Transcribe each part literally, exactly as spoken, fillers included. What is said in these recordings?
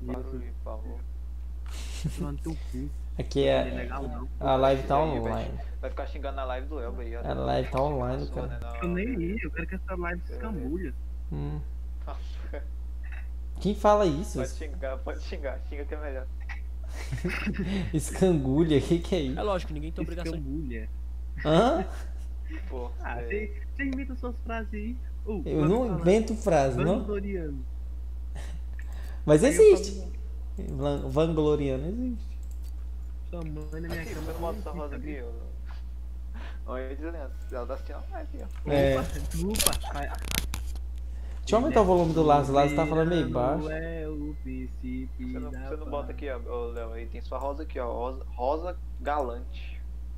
Barulho, por favor. Mano, teu cu. Aqui Não é é. legal, não. A live tá Aí, vai- online. Vai ficar xingando na live do Elber aí. ó. A live tá online, Sua, cara. né, Eu não, nem beleza. ia, eu quero que essa live se escambulha. Hum. Nossa, Quem fala isso? pode xingar, pode xingar. Xinga que é melhor. Escangulha, o que que é É isso? lógico, ninguém tem obrigação de... Escambulha. Hã? Pô, Ah, é, você você inventa suas frases aí. Ô, Eu vai não me falar. invento frase, não? Vangloriano. Mas Aí eu existe. falo, Van- Vangloriano existe. sua mãe na minha aqui, cama. você não bota essa aqui, rosa sabe? aqui, ó. Olha, dizendo, ela tá assistindo a live, ó. É. Opa, desculpa. Vai. Deixa eu aumentar o volume do Lázaro. O Lázaro tá falando meio baixo. É o princípio Você não, da você não bota paz. aqui, ó, ô, Léo, aí tem sua rosa aqui, ó. Rosa, rosa galante.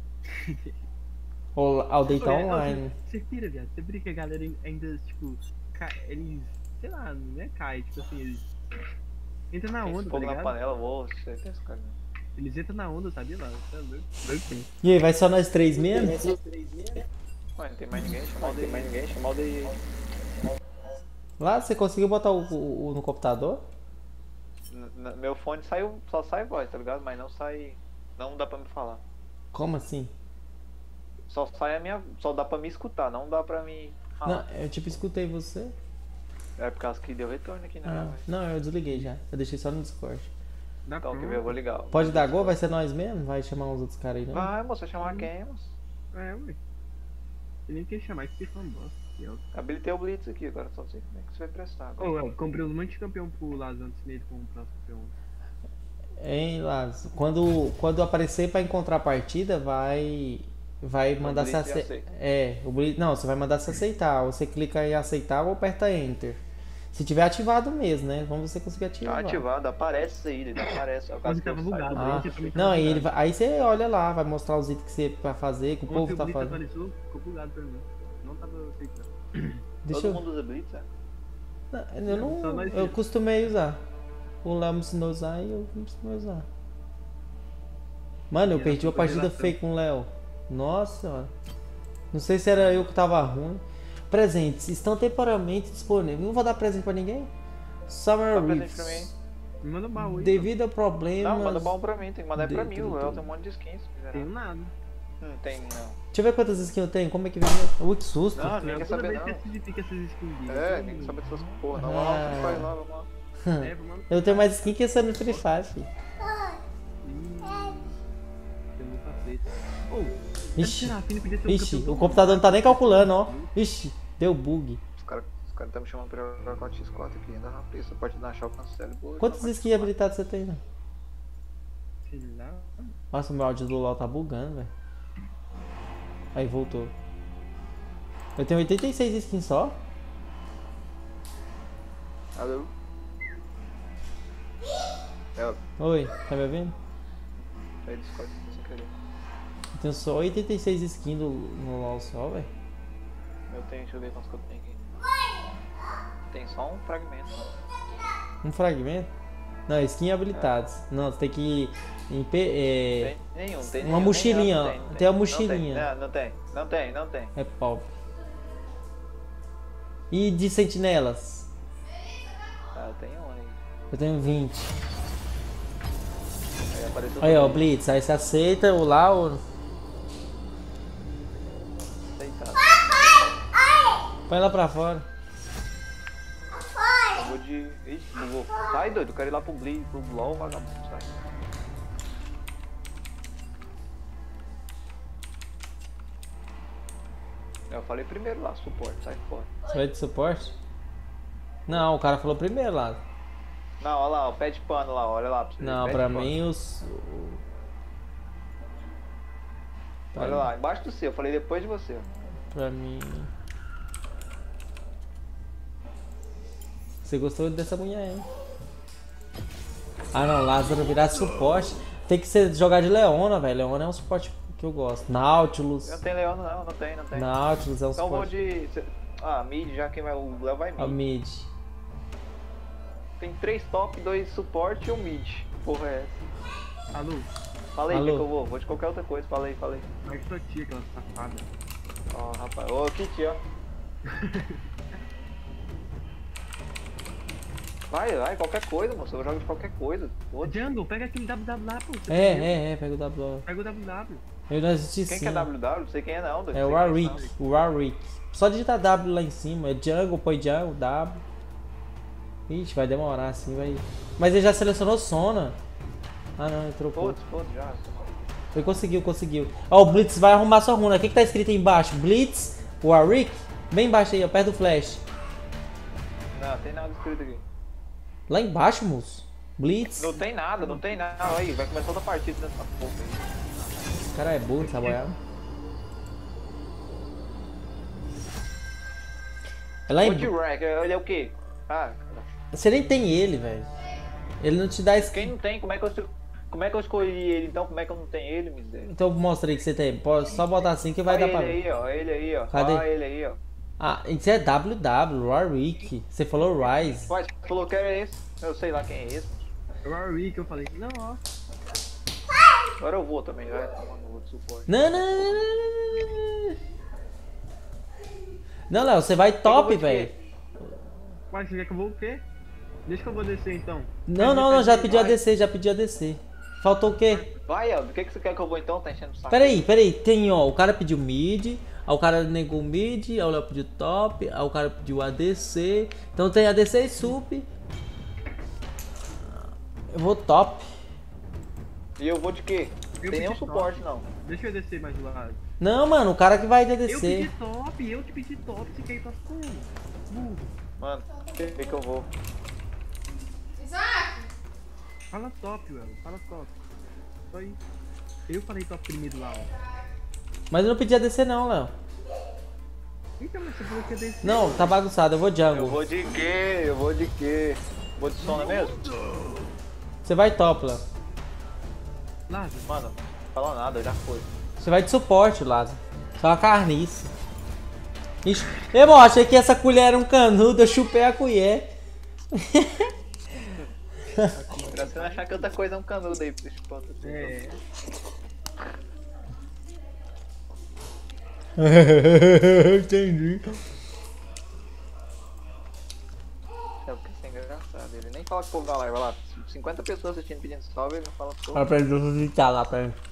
O Aldei tá Ô, é, online. Você você pira, viado. Você pira que a galera ainda, tipo, cai, eles, sei lá, não é cai, tipo assim, eles entram na Tem onda, tá fogo na ligado? panela, ô, você tem esse cara. Eles entram na onda, sabia lá? Você é louco? Louco. E aí, vai só nós três mesmo? Ué, não tem mais ninguém, chama o tem mais ninguém, chama o de... Lá, você conseguiu botar o, o- o no computador? N- n- Meu fone saiu, só sai voz, tá ligado? Mas não sai, não dá pra me falar. Como assim? Só sai a minha, só dá pra me escutar, não dá pra me falar. Não, eu tipo escutei você. É por causa que deu retorno aqui, né? Ah, velho? não, eu desliguei já. Eu deixei só no Discord. Dá Então, quer pronto. ver? Eu vou ligar. Pode dar gol? Vai ser nós mesmo? Vai chamar uns outros caras aí, não? Vai, moço, vai chamar quem, moço? É, ué. Eu nem queria chamar, isso que foi bosta. que eu- Habilitei o Blitz aqui, agora só sei como é que você vai prestar. agora. Ô, eu comprei um monte de campeão pro Lázaro antes dele comprar os campeão. Hein, Lázaro? Quando, quando aparecer pra encontrar a partida, vai. Vai mandar se Blitz e aceitar. aceita. É, o Blitz. Não, você vai mandar se aceitar. Você clica em aceitar ou aperta Enter. Se tiver ativado mesmo, né? Vamos ver se você conseguir Tá ativar. ativado, aparece aí, ele aparece. É o caso Mas que eu tava saio. bugado, Ah, né? Você não, aí, ele bugado. vai- aí você olha lá, vai mostrar os itens que você vai fazer, que o Ontem povo o tá Blitz fazendo. atualizou, ficou bugado pra mim. Não tava aceitando. Deixa Todo eu. mundo usa Blitz, é? Não, eu Não, só não. nós Eu dois. costumei usar. O Léo me ensinou a usar e eu me ensinou a usar. Mano, eu E perdi ela uma foi partida revelação. feia com o Léo. Nossa senhora. Não sei se era eu que tava ruim. Presentes estão temporariamente disponíveis. Não vou dar presente pra ninguém. Summer Dá presente Reefs. pra mim. Me manda baú aí. Devido a problemas. Não, manda bom pra mim, tem que mandar pra mim. dentro O do- Léo tem um monte de skins. se Não quiser. tenho nada. Não tem, não. Deixa eu ver quantas skins eu tenho. Como é que vem? Ui, que susto. Não, ninguém Eu quer toda saber vez não. que acidifica essas skins. dele, É, todo ninguém mundo. sabe dessas porra. Não, vamos lá, Ah. vai lá, vamos lá. É, vamos Eu tenho mais skin que essa no Free Fire, filho. Tem muita treta. Ô, Ixi, esse Serafine podia ser um ixi, campeão o tão computador não tá nem bom. calculando, ó. Ixi, deu bug. Os caras os cara estão me chamando pra jogar com a X quatro aqui. Ainda na pressa, pode dar shop no cérebro. Quantas skins habilitadas você tem, né? Sei lá. Nossa, o meu áudio do LoL tá bugando, velho. Aí, voltou. Eu tenho oitenta e seis skins só. Alô? É, Oi, tá me ouvindo? aí Discord sem querer. Eu tenho só oitenta e seis skins do, no LoL só, velho. Eu tenho, deixa eu ver quantos que eu tenho aqui. Tem só um fragmento. Um fragmento? Não, skin habilitados. Não, você tem que... Em P, é, Tem nenhum, tem uma nenhum, mochilinha, nenhum, ó. não tem, não Tem a não mochilinha. Não, não tem, não tem, não tem. é pobre. E de sentinelas? Ah, eu tenho um aí. Eu tenho vinte. Aí apareceu Aí, ó, também. Blitz. Aí você aceita o lá, o... Aceitado. Põe lá pra fora. Eu vou de. Ixi, não vou. Sai doido, eu quero ir lá pro Blitz, pro LOL, vagabundo, sai. Eu falei primeiro lá, suporte, sai fora. Você vai de suporte? Não, o cara falou primeiro lá. Não, olha lá, o pé de pano lá, olha lá pra você ver, Não, pé pra de pano. mim os... o- pra Olha mim- lá, embaixo do seu, eu falei depois de você. Pra mim... Você gostou dessa mulher, hein? Ah não, Lázaro virar suporte. Tem que ser jogar de Leona, velho. Leona é um suporte que eu gosto. Nautilus. Não tem Leão, não, não tem, não tem. Nautilus é um Então eu vou suporte. de. Ah, mid, já quem vai. O Léo vai A mid. mid. Tem três top, dois suporte e um mid. Porra é essa? Alô, Fala aí, Alô? que eu vou. Vou de qualquer outra coisa, fala aí, fala aí. mas sua tia, aquela safada. Ó, rapaz. Ô, Kit, ó. Vai, vai, qualquer coisa, moço. Eu jogo de qualquer coisa. Foda-se. Jungle, pega aquele W W lá, pô. Você É, perdeu. é, é, pega o W. Pega o W W. Eu não assisti Quem sim. que é W W? Não sei quem é não, doido. É o Sei quem Warwick, o Warwick. Só digita W lá em cima, é Jungle, põe Jungle, W. Ixi, vai demorar assim, vai. Mas ele já selecionou Sona. Ah não, ele trocou. Foda-se, foda-se, já. Ele conseguiu, conseguiu. Ó, o Blitz vai arrumar sua runa. O que que tá escrito aí embaixo? Blitz, Warwick. Bem embaixo aí, ó, perto do flash. Não, tem nada escrito aqui. Lá embaixo, moço. Blitz. Não tem nada, não tem nada. Aí, vai começar outra partida nessa porra aí. O cara é burro, trabalhar. É lá O de em... rank, ele é o quê? Ah, Você nem tem ele, velho. Ele não te dá quem skin. não tem, como é que eu, esco- como é que eu escolhi ele então? Como é que eu não tenho ele, miséria? Então mostra aí que você tem. Pode só botar assim que vai Olha dar pra ele ver. aí, ó, ele aí, ó. Cadê? Olha ele aí, ó. Ah, isso é W W, Warwick. Você falou Rise. Ué, você falou que era esse. Eu sei lá quem é esse. O Warwick, eu falei, não, ó. Agora eu vou também, vai tomar no outro suporte. Não, não, não, não, não. Não, Léo, você vai Eu top, vou de velho. quê? Mas você quer que eu vou o quê? Deixa que eu vou descer então. Não, não, não, já pedi a vai. D C, já pedi a D C. Faltou o quê? Vai, ó, do que, que você quer que eu vou então? Tá enchendo o saco. Peraí, peraí, tem ó, o cara pediu mid, aí o cara negou mid, aí o Léo pediu top, aí o cara pediu A D C. Então tem A D C e sup. Eu vou top. E eu vou de quê? Eu Tem pedi nenhum top. suporte não. Deixa eu descer mais do lado. Não, mano, o cara que vai de Eu pedi A D C. top, eu te pedi top, você quer ir top como? Burro. Mano, o que, que eu vou? Isaac! Fala top, velho. Fala top. Só isso. Eu falei top primeiro lá, ó. Mas eu não pedi A D C não, Léo. Então, mas você falou que ia descer. Não, tá bagunçado, eu vou Eu jungle. vou de quê? Eu vou de quê? Vou de Sona mesmo? Você vai top, Léo. Lázaro, Mano, não fala nada, já foi. Você vai de suporte, Lázaro. Só uma carniça. Ixi, eu achei que essa colher era um canudo, eu chupei a colher. Pra você não achar que outra coisa é um canudo aí pra esse ponto. Assim, é. Entendi. É porque isso é engraçado. Ele nem fala com o povo da live, vai lá. cinquenta pessoas assistindo pedindo salve, ele não fala com o povo. Aprendeu a visitar lá pra ele.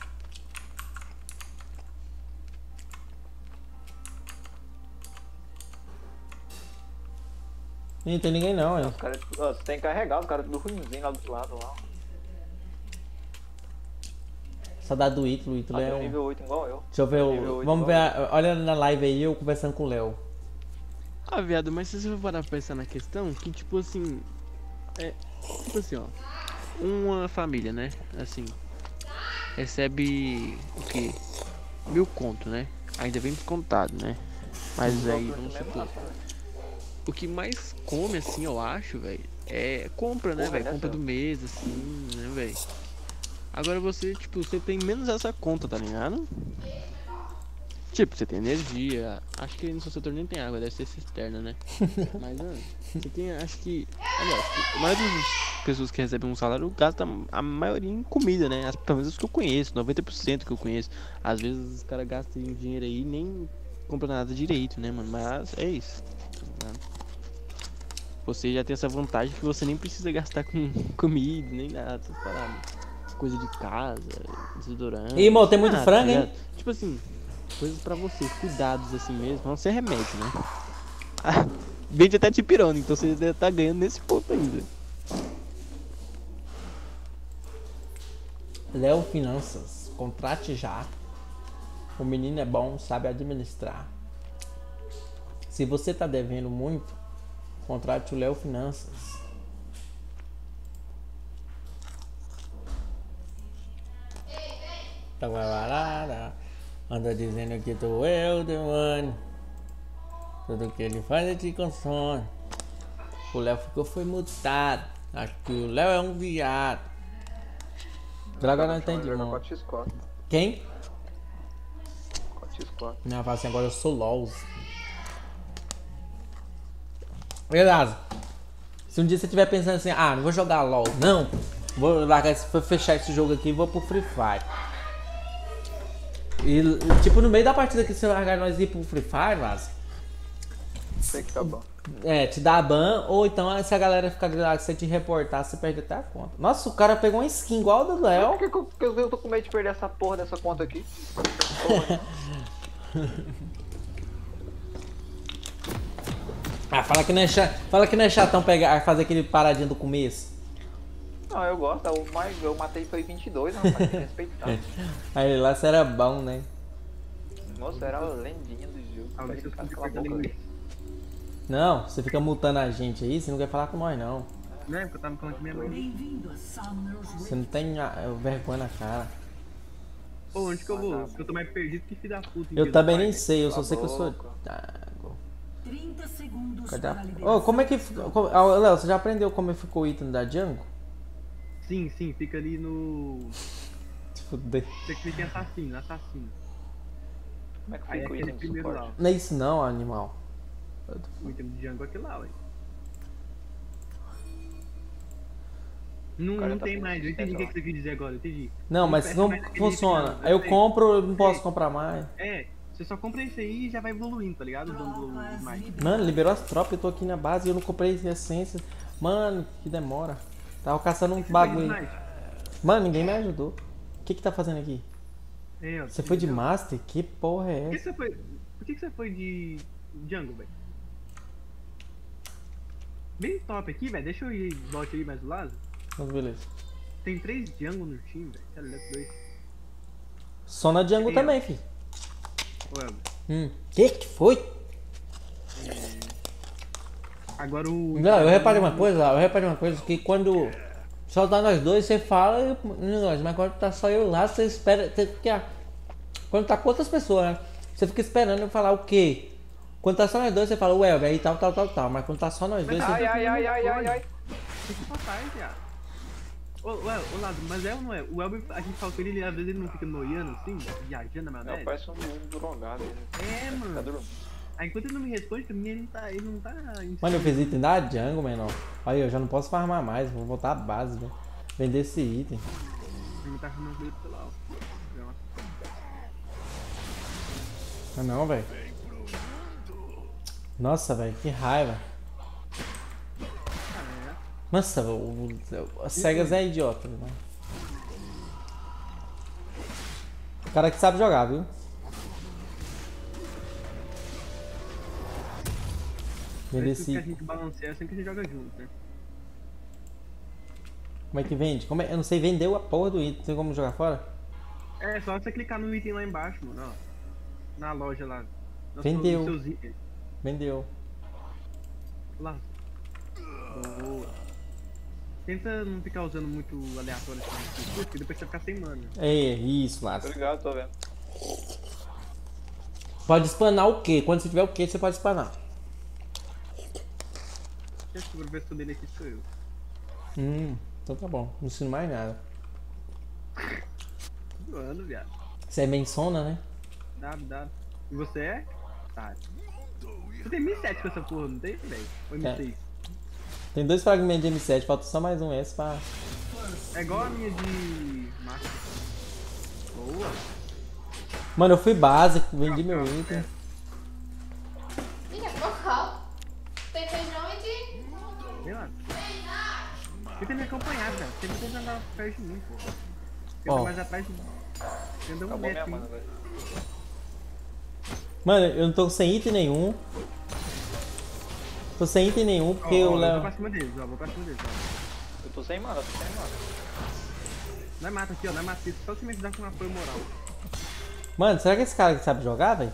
Ih, não tem ninguém não, hein? Os caras, ó, você tem que carregar os caras tudo ruimzinho lá do outro lado lá. Saudade do Ítalo, o Ítalo Ah, é tem um... nível oito igual eu. Deixa eu ver nível o... oito Vamos ver, igual a... olha na live aí eu conversando com o Léo. Ah, viado, mas se você for parar pra pensar na questão, que tipo assim. É. Tipo assim, ó. Uma família, né? Assim. Recebe. O quê? Mil conto, né? Ainda vem descontado, né? Mas aí, vamos supor. O que mais come, assim, eu acho, velho, é compra, né, Porra, velho? né, Compra do senhor? mês, assim, né, velho? Agora você, tipo, você tem menos essa conta, tá ligado? Tipo, você tem energia, acho que no seu setor nem tem água, deve ser cisterna, né? Mas, mano, você tem, acho que, aliás, a maioria das pessoas que recebem um salário gasta a maioria em comida, né? As, pelo menos os que eu conheço, noventa por cento que eu conheço. Às vezes os caras gastam dinheiro aí e nem compram nada direito, né, mano? Mas é isso, tá ligado? Você já tem essa vantagem que você nem precisa gastar com comida, nem nada, essas paradas. Coisa de casa, desodorante. Ih, irmão, tem muito nada, frango, tá hein? ligado? Tipo assim, coisas pra você, cuidados assim mesmo, não ser remédio, né? Ah, vende até tipirona, então você deve tá ganhando nesse ponto ainda. Léo Finanças, contrate já. O menino é bom, sabe administrar. Se você tá devendo muito, contrate o Léo Finanças. Anda dizendo que tu é o demônio. Tudo que ele faz é te consome. O Léo ficou foi mutado. Acho que o Léo é um viado. Agora não entendi, irmão. quatro por quatro. Quem? quatro por quatro. Não, fala assim, agora eu sou LOL. Beleza. Se um dia você estiver pensando assim, ah, não vou jogar LOL, não. Vou largar esse, vou fechar esse jogo aqui e vou pro Free Fire. E tipo, no meio da partida que você largar nós ir pro Free Fire, mas Sei que tá bom. É, te dá ban, ou então se a galera ficar grilada, se você te reportar, você perde até a conta. Nossa, o cara pegou uma skin igual a do Por Léo. que, que, eu, que eu tô com medo de perder essa porra dessa conta aqui? Porra. Ah, fala que não é, cha... fala que não é chatão pegar, fazer aquele paradinho do começo. Não, eu gosto. O mais eu matei foi vinte e dois, não, pra te respeitar. Aí lá você era bom, né? Nossa, era a lendinha do jogo. Ah, Parece deixa eu que cala a cortar boca, linguiça. velho. Não, você fica multando a gente aí, você não quer falar com nós não. Não é porque eu tava falando que minha mãe. Bem-vindo a Summoner's Você não tem ah, vergonha na cara. Pô, onde que eu vou? Porque eu tô mais perdido que filho da puta. em Eu dia também do nem pai, sei, eu só Cala sei que eu a sou. boca. Ah, trinta segundos cadê para a- a Ô, liberação. como é que. como- ah, Léo, você já aprendeu como ficou o item da Django? né? Sim, sim, fica ali no. Se fuder. Você clica em assassino, assassino. Como é que Aí é fica o aquele item de primeiro suporte? lá. Não é isso não, animal. O item de Django é aquele lá, ué. Não, cara não tá tem com mais, eu entendi o que assistência que você quis dizer agora, eu entendi. Não, mas peça não mais aquele funciona. item, não, Aí eu sei. compro, eu não posso Sei. comprar mais. É, você só compra esse aí e já vai evoluindo, tá ligado? Usando o Tropas Smite. liberadas. Mano, liberou as tropas, eu tô aqui na base e eu não comprei essência. Mano, que demora. Tava caçando um bagulho. aí. Mano, ninguém me ajudou. O que que tá fazendo aqui? É, ó, Você foi de entendeu? Master? Que porra é Por que essa? você foi. Por que que você foi de Django, velho? Bem top aqui, velho. Deixa eu ir bot aí mais do lado. Mas beleza. Tem três Django no time, velho. Cara, louco, dois. Só na Django Aí, ó. também, filho. Ô, Elber, Hum. Que que foi? agora o. Não, eu reparei uma coisa lá, eu reparei uma coisa, que quando só tá nós dois, você fala e o negócio, mas quando tá só eu lá, você espera. Você fica, quando tá com outras pessoas, né? Você fica esperando eu falar o quê? Quando tá só nós dois, você fala, ué, aí tal, tal, tal, tal. Mas quando tá só nós dois, Ai, você. ai, ai, ai, ai, ai. Tem que passar, hein, viado. Ô, ué, ô Lado, mas é ou não é? O Elber, a gente fala com ele, ele às vezes ele não fica noiando assim, viajando na Não, maionese. parece um drogado. ele É, Tá mano. dormindo. Aí enquanto ele não me responde, pra mim ele não tá. Ele não tá. em Mano, eu cima. fiz item da Django, menor. Aí eu já não posso farmar mais, vou voltar à base, velho. Vender esse item. Ele tá arrumando coisa pelo lá, ó. Ah não, velho. Nossa, velho, que raiva. Ah, Nossa, o, o, a Cegas é idiota, mano. O cara que sabe jogar, viu? é. Vender É tudo esse que a item. gente balanceia assim que a gente joga junto, né? Como é que vende? Como é? Eu não sei, vendeu a porra do item. Tem como jogar fora? É, só você clicar no item lá embaixo, mano, ó. Na loja lá. Nos Vendeu. seus- nos seus itens. Vendeu. Lá. Boa. Tenta não ficar usando muito aleatório assim, porque depois você ficar sem mana. É, isso, Tô Márcio. ligado, tô vendo. Pode spanar o quê? Quando você tiver o quê, você pode spanar. Esse professor dele aqui sou eu. Hum, então tá bom. Não ensino mais nada. Tô zoando, viado. Você é mensona, né? W, W. E você é? Tá. Você tem mil e sete com essa porra, não tem, velho? Ou M seis? Tem dois fragmentos de M sete, falta só mais um S pra. É igual a minha de Master. Boa. Mano, eu fui básico, vendi meu item. Ih, é local. Tem feijão e de... Vem lá. Tenta me acompanhar, velho. Você não tem que andar perto de mim, pô. Tenta Ó. mais atrás de mim. Tenta um Acabou minha metro. mana, hein? velho. Mano, eu não tô sem item nenhum. Tô sem item nenhum Ó, porque ó, eu eu vou levo. pra cima deles, ó. Vou pra cima deles, ó. Eu tô sem mana, eu tô sem mana. Não é mata aqui, ó. Não é mata isso. Só se me ajudar com um apoio moral. Mano, será que esse cara que sabe jogar, velho?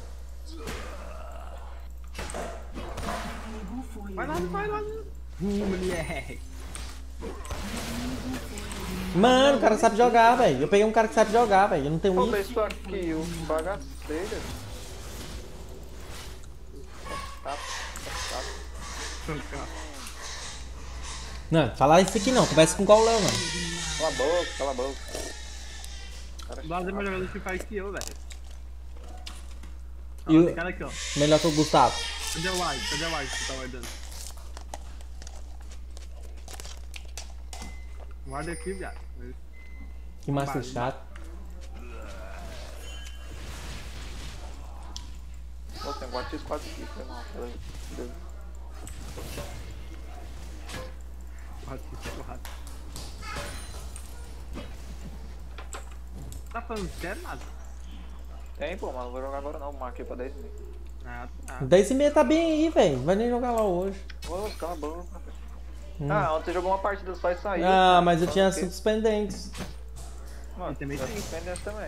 Vai lá, vai lá. Hum, moleque. Mano, o cara sabe jogar, velho. Eu peguei um cara que sabe jogar, velho. Eu não tenho Falta item. isso aqui, o bagaceira. Tá, tá, tá. Não, falar isso aqui não. Conversa com qual o Léo, não. Cala a boca, cala a boca. Cara, O Lázaro é mais jogador de Free Fire que eu, velho. Ó, E o- tem cara aqui, ó. Melhor que o Gustavo. Cadê o Wise? Cadê o Wise que tá guardando? Guarda aqui, viado. Que master Vai, chato. Ô, tem um quatro x quatro aqui, foi mal. Beleza. Porrada, que porrada. Tá falando sério, nada? Tem, pô, mas não vou jogar agora não. Marquei pra dez mil. Ah, tá. dez e meia tá bem aí, velho. Vai nem jogar lá hoje. Ô, cala a boca. Hum. Ah, ontem você jogou uma partida só e saiu. Ah, pô. mas eu Só tinha porque- assuntos pendentes. Mano, Eu também eu tenho. tenho pendência também.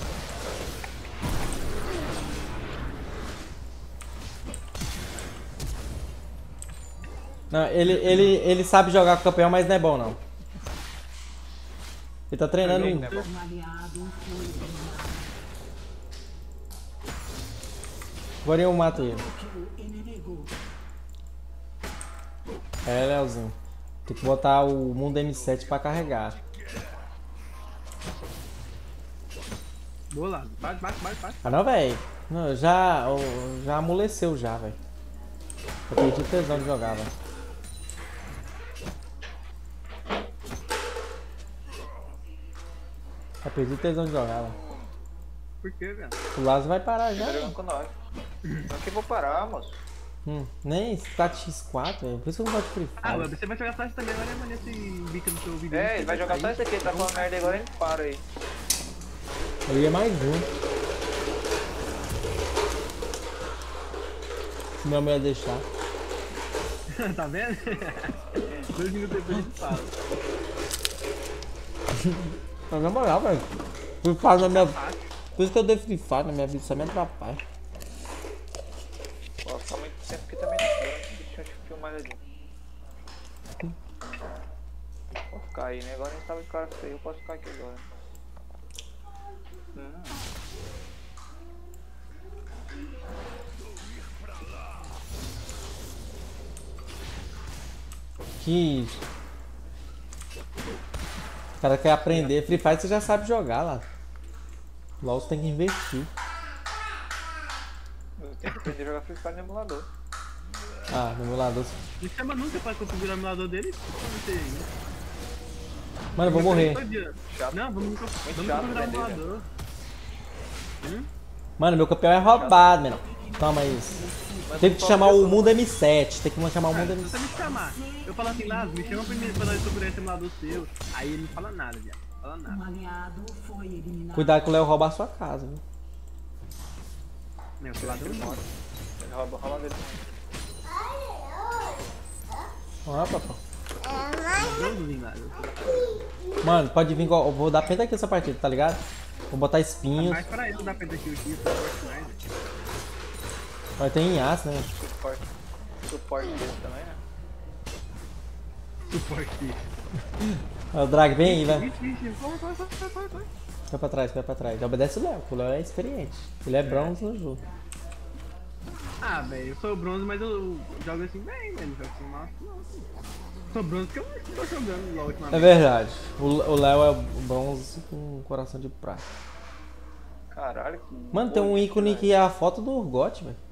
Não, ele, ele, ele sabe jogar com o campeão, mas não é bom não. Ele tá treinando Joguei, ainda. né, bom? Um aliado foi eliminado. Agora eu mato ele. Kill inimigo. É, Leozinho. Tem que botar o Mundo M sete pra carregar. Boa lá. Bate, bate, bate, bate. Ah não, velho. Não, já, eu- já amoleceu já, velho. Eu perdi tesão de jogar, velho. Já perdi tesão de jogar, velho. Por quê, velho? O Lázaro vai parar já. Tá jogando com nós. Não que eu vou parar, moço. Hum, nem quatro por quatro, velho. Por isso que eu não gosto de Free Ah, Fire. você vai jogar só isso também, agora é maneiro esse bico no seu vídeo. É, ele vai jogar só esse aqui, ele tá falando merda agora, ele para aí. Eu ia mais um. Se meu mulher deixar. Tá vendo? Dois minutos depois a gente fala. Mas na moral, velho. Free Fire na minha... Por isso que eu dei Free Fire na minha vida, só me atrapalha. Posso ficar muito tempo aqui também. Deixa eu filmar ali. Vou ficar aí, né? Agora a gente tava de cara feio, eu posso ficar aqui agora. Hum. Que... O cara quer aprender. Free Fire você já sabe jogar lá. LOL você tem que investir. Eu tenho que aprender a jogar Free Fire no emulador. Ah, no emulador. Me chama nunca pra configurar o emulador dele. Não sei ainda. Mano, eu vou morrer. Todo dia. Chato. Não, vamos, vamos chato configurar o aprender, emulador. Mano, meu campeão é roubado, menor. Toma isso. Tem que chamar o Mundo M sete. Tem que chamar o Mundo M Se você sete. me chamar, eu falo assim, Lázaro, me chama primeiro pra nós procurar esse emulador seu. Aí ele não fala nada, viado. Não fala Um nada. aliado foi eliminado. Cuidado que o Léo rouba a sua casa, viu? Meu, esse emulador não. Ele rouba, rouba dele também. Ó, papai. Não vim lá. Mano, pode vir. igual- Eu vou dar penta aqui essa partida, tá ligado? Vou botar espinhos. Mas pra ele não dá pra ter aqui o X, eu gosto mais, velho. Vai ter Inhaço, né? Suporte. Suporte dele também, né? Suporte. Ó, o Drag vem aí, vai. Ixi, ixi, vai, vai, vai, vai, vai, vai. Vai pra trás, vai pra trás. Obedece o Léo, que o Léo é experiente. Ele é bronze no jogo. Ah, velho, eu sou bronze, mas eu jogo assim bem, velho. Não jogo assim mal, não. Sou bronze porque eu não tô jogando LOL É ultimamente. verdade. O o Léo é bronze com coração de prata. Caralho, que. Mano, tem um bonito, ícone velho. que é a foto do Urgot, velho.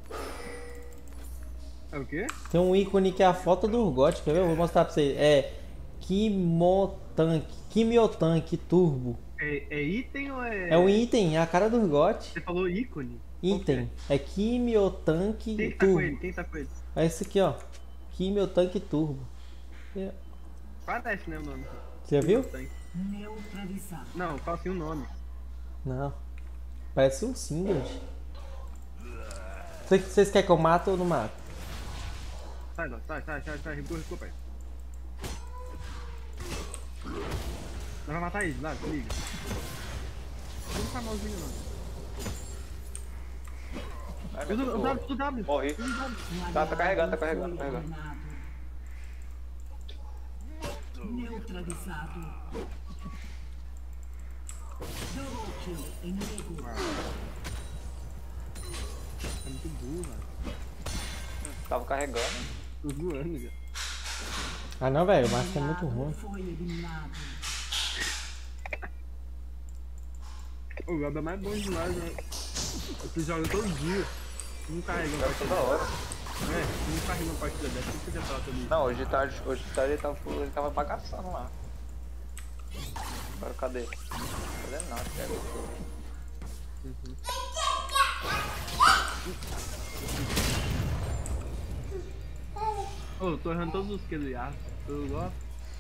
É o quê? Tem um ícone que é a foto do Urgot, quer ver? Eu vou mostrar pra você. É Kimotank, Kimiotank Turbo. É, é item ou é. É um item, é a cara do Urgot. Você falou ícone? Item. É Kimiotank Quem tá com ele? Turbo. Quem tá com ele? É esse aqui, ó. Kimiotank Turbo. Parece, né, o nome? Você já viu? Neutralizado. Não, fala assim o nome. Não. Parece um Singed. Vocês, vocês querem que eu mato ou não mato? Sai, lá, sai, sai, sai, sai, recua, recua, pai. Nós vamos matar ele, lá, se liga. Não tá malzinho, não. Ai, Usa meu o Deus. W, usa o W. Morri. Usa o W. Um Tá, tá carregando, tá aliado carregando, foi tá carregando. eliminado. Neutralizado. Double kill inimigo. É muito burro, velho. Tava carregando. Tô zoando, velho. Ah não, velho, o Master é muito Aliado ruim. foi eliminado. O Gabo é mais bom demais, né? Você joga todo dia. Não carrega uma Joga partida. toda hora. É, não carrega uma partida dessa. Por que você fala sobre isso? Não, hoje de tarde, hoje de tarde ele tava, ele tava bagaçando lá. Agora cadê? Não tá fazendo nada, pega. Ô, eu tô errando todos os kills de aço. Eu gosto.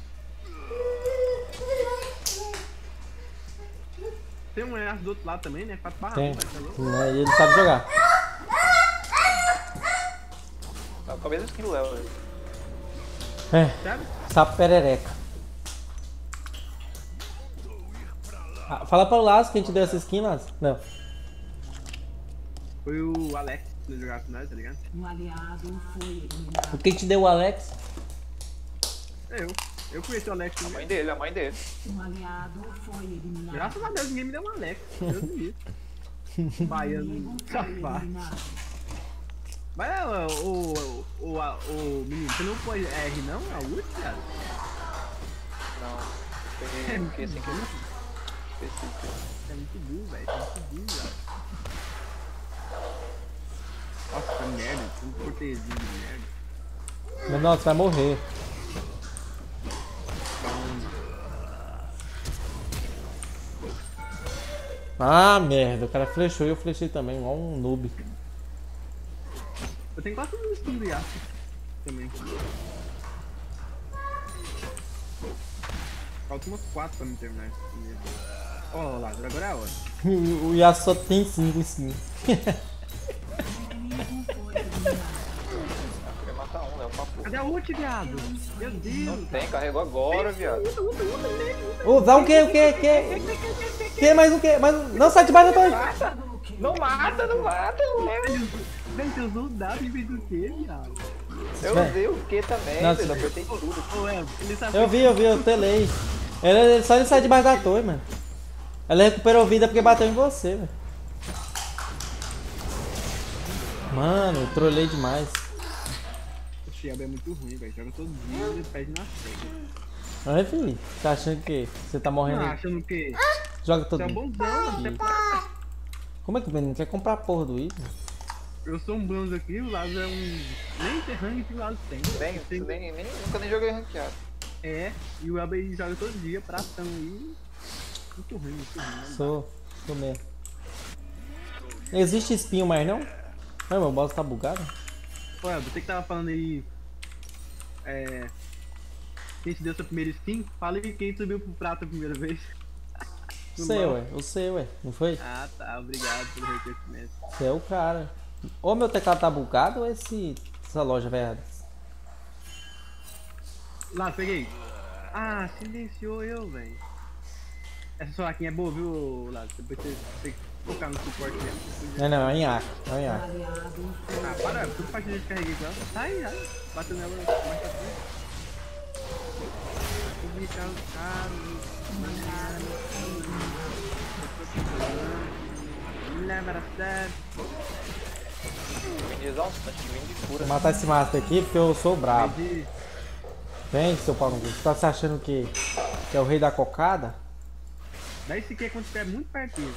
Tem um aço do outro lado também, né? quatro barra Tem. um, vai, tá louco? Né, e ele sabe jogar. Tá com a mesma skin do Léo, velho. É, Sabe? sapo perereca. Ah, fala para o Lázaro quem te deu essa skin, Lázaro. Não. Foi o Alex que jogava com nós, tá ligado? Um aliado foi eliminado. O que te deu o Alex? É eu. Eu conheci o Alex A mãe primeiro. dele, a mãe dele. Um aliado foi eliminado. Graças a Deus ninguém me deu um Alex. Deus me livre. Baiano Inimigo foi safado. eliminado. Mas o, o, o, o, o menino, você não foi R não? A ult, cara? Não. É Peguei muito porque assim que burro. específico. É muito burro, velho. É muito burro, velho. Nossa, que merda. Um cortezinho de merda. Mas nossa, vai morrer. Ah, merda. O cara flechou e eu flechei também, igual um noob. Eu tenho quase um skin de aço também. Falta umas quatro pra me terminar esse skin. Ó, oh, Lázaro, agora é a hora. O Yasuo só tem cinco sim. Inimigo foi eliminado. Eu queria matar um, Léo, papo. Cadê a ult, viado? Meu Não Deus. tem, carregou agora, viado. Ô, dá o quê? O quê? O quê? Que? Mais um quê? Mais um... Não, sai de baixo da torre. Não mata, não mata, Léo. Vem, você usou o dado em vez do que, viado? Eu Véi. usei o que também, Nossa. velho. Apertei tudo. Ô, é, ele tá Eu vi, eu vi, eu telei. Ele, ele só ele sai debaixo da torre, mano. Ela recuperou vida porque bateu em você, velho. Mano, eu trolei demais. O Shelby é muito ruim, velho. Joga todo dia e perde na frente. Ai, filho, tá achando que você tá morrendo? Não, achando que Joga todo você é dia. bonzão, mano. Você pode. Como é que o menino quer comprar a porra do item? Eu sou um bronze aqui, o Lázaro é um. Nem tem ranking que o Lázaro tem. Nem, Tem- nem, nem, nunca nem joguei ranqueado. É, e o Elber joga todo dia, pratão aí. Muito ruim, muito ruim. Não dá. Sou, sou mesmo. Existe espinho mais não? Ai, meu boss tá bugado? Ô, Elber, você que tava falando aí. É. Quem te deu sua primeira skin? Fala aí quem subiu pro prato a primeira vez. O seu, ué, o seu, ué, não foi? Ah, tá, obrigado pelo reconhecimento. Você é o cara. Ou meu teclado tá bugado ou esse, essa loja, velho. Lá, peguei. Ah, silenciou eu, velho. Essa soraquinha é boa, viu, Lázaro? Depois você tem que focar no suporte mesmo. Não, não, é em ar, é em Um ar. aliado foi Ah, para, tudo partida de carreguei com ela. Sai, sai. Bateu nela mais pra frente. Publicar os caras. Me leva a sério. Vim de exaustante, vim de cura. Vou matar esse master aqui porque eu sou brabo. De... Vem, seu pau no cu. Você tá se achando que, que é o rei da cocada? Daí se quer quando estiver muito pertinho.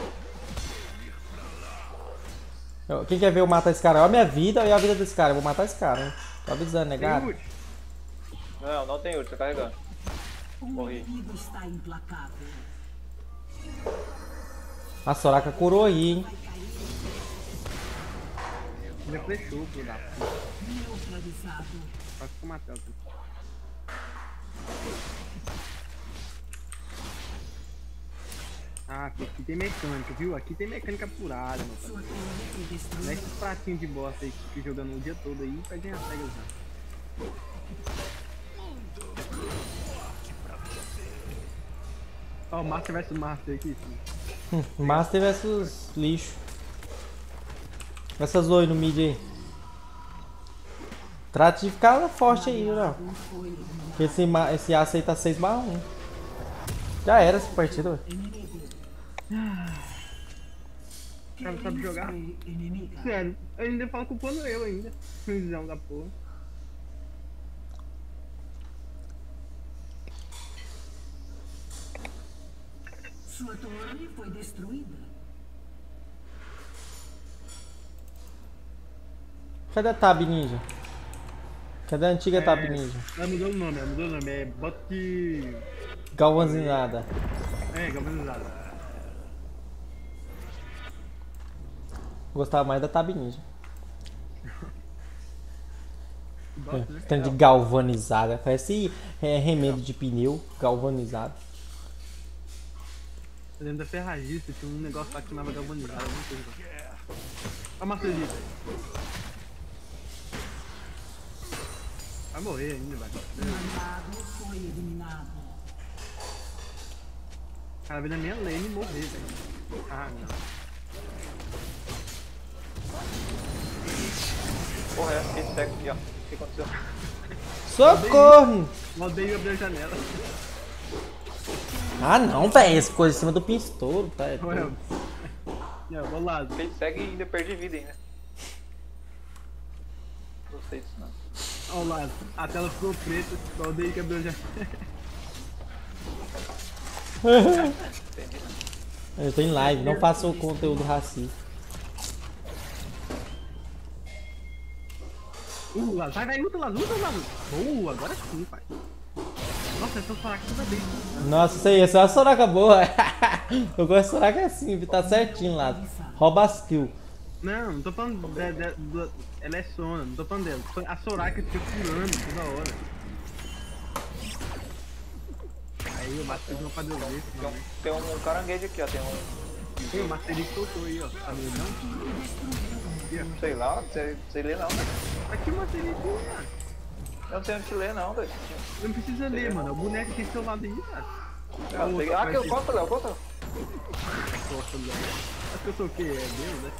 Eu- Quem quer ver eu matar esse cara? Olha a minha vida e a vida desse cara. Eu vou matar esse cara, hein? Tô avisando, Tem negado. ult. Não, não tem ult, tô carregando. o Morri. inimigo está implacável. A Soraka curou aí, hein? Ainda flechou, filho da puta. Neutralizado. Quase que eu matei ela. Ah, aqui, aqui tem mecânica, viu? Aqui tem mecânica apurada, meu Sua pai. torre foi Não é destruída. esses pratinhos de bosta aí que fica jogando o dia todo aí e perdem as cegas, não. Ó, o Master versus Master aqui, filho. Master versus lixo. Essa Zoe no mid aí. Trate de ficar forte aí, não. Um foi eliminado. Porque esse, ma- esse aço aí tá seis barra um. Já era essa partida, ué. Inimigo. O cara sabe jogar. Foi inimiga. Sério, eu ainda falo culpando eu ainda. Ruimzão da porra. Sua torre foi destruída. Cadê a Tab Ninja? Cadê a antiga Tab É. Ninja? Ela mudou o nome, ela mudou o nome. É bot... Galvanizada. É, galvanizado. Gostava mais da Tab Ninja. Gosto, né? Tanto de galvanizada. Parece é, remendo de pneu galvanizado. Eu lembro da ferragista, tinha um negócio lá que chamava galvanizado, alguma coisa lá. Olha o Master League. Vai morrer ainda, velho. Um aliado foi eliminado. O cara veio na minha lane e morrer, velho. Ah, não. Porra, é esse cego aqui, ó. O que aconteceu? Socorro! Odeio abrir a janela. Ah não, velho. Essa coisa em cima do pistouro, tá? É Ué, doido. não, vou lá. Ele segue e ainda perde vida ainda. Não sei disso não. Olha lá, a tela ficou preta, só odeio que abriu a janela. Entendi. Eu tô em live, não faço conteúdo racista. Uh, lá, vai, vai, luta lá, luta lá. Boa, agora sim, pai. Nossa, eu tô falando toda vez. Nossa, isso aí, essa é uma Soraka boa. Eu gosto de Soraka assim, tá certinho lá. Rouba as kills. Não, não tô falando de, de, de, ela é Sona, não tô falando dela. A Soraka fica pulando toda hora. Aí eu bati uma pra Deus ver, Tem um, tem um caranguejo aqui, ó. Tem um. tem o Masterik soltou aí, ó. Tá vendo não? Sei lá, não sei, sei ler não, velho. Aqui o Masterik, cara. Eu não sei onde ler não, velho. Não precisa ler, mano. O boneco aqui do seu lado aí, cara. Ah, eu sei- ah, que eu conto, Léo, conta. Nossa, Léo. Acho que eu sou o quê? É Deus, né?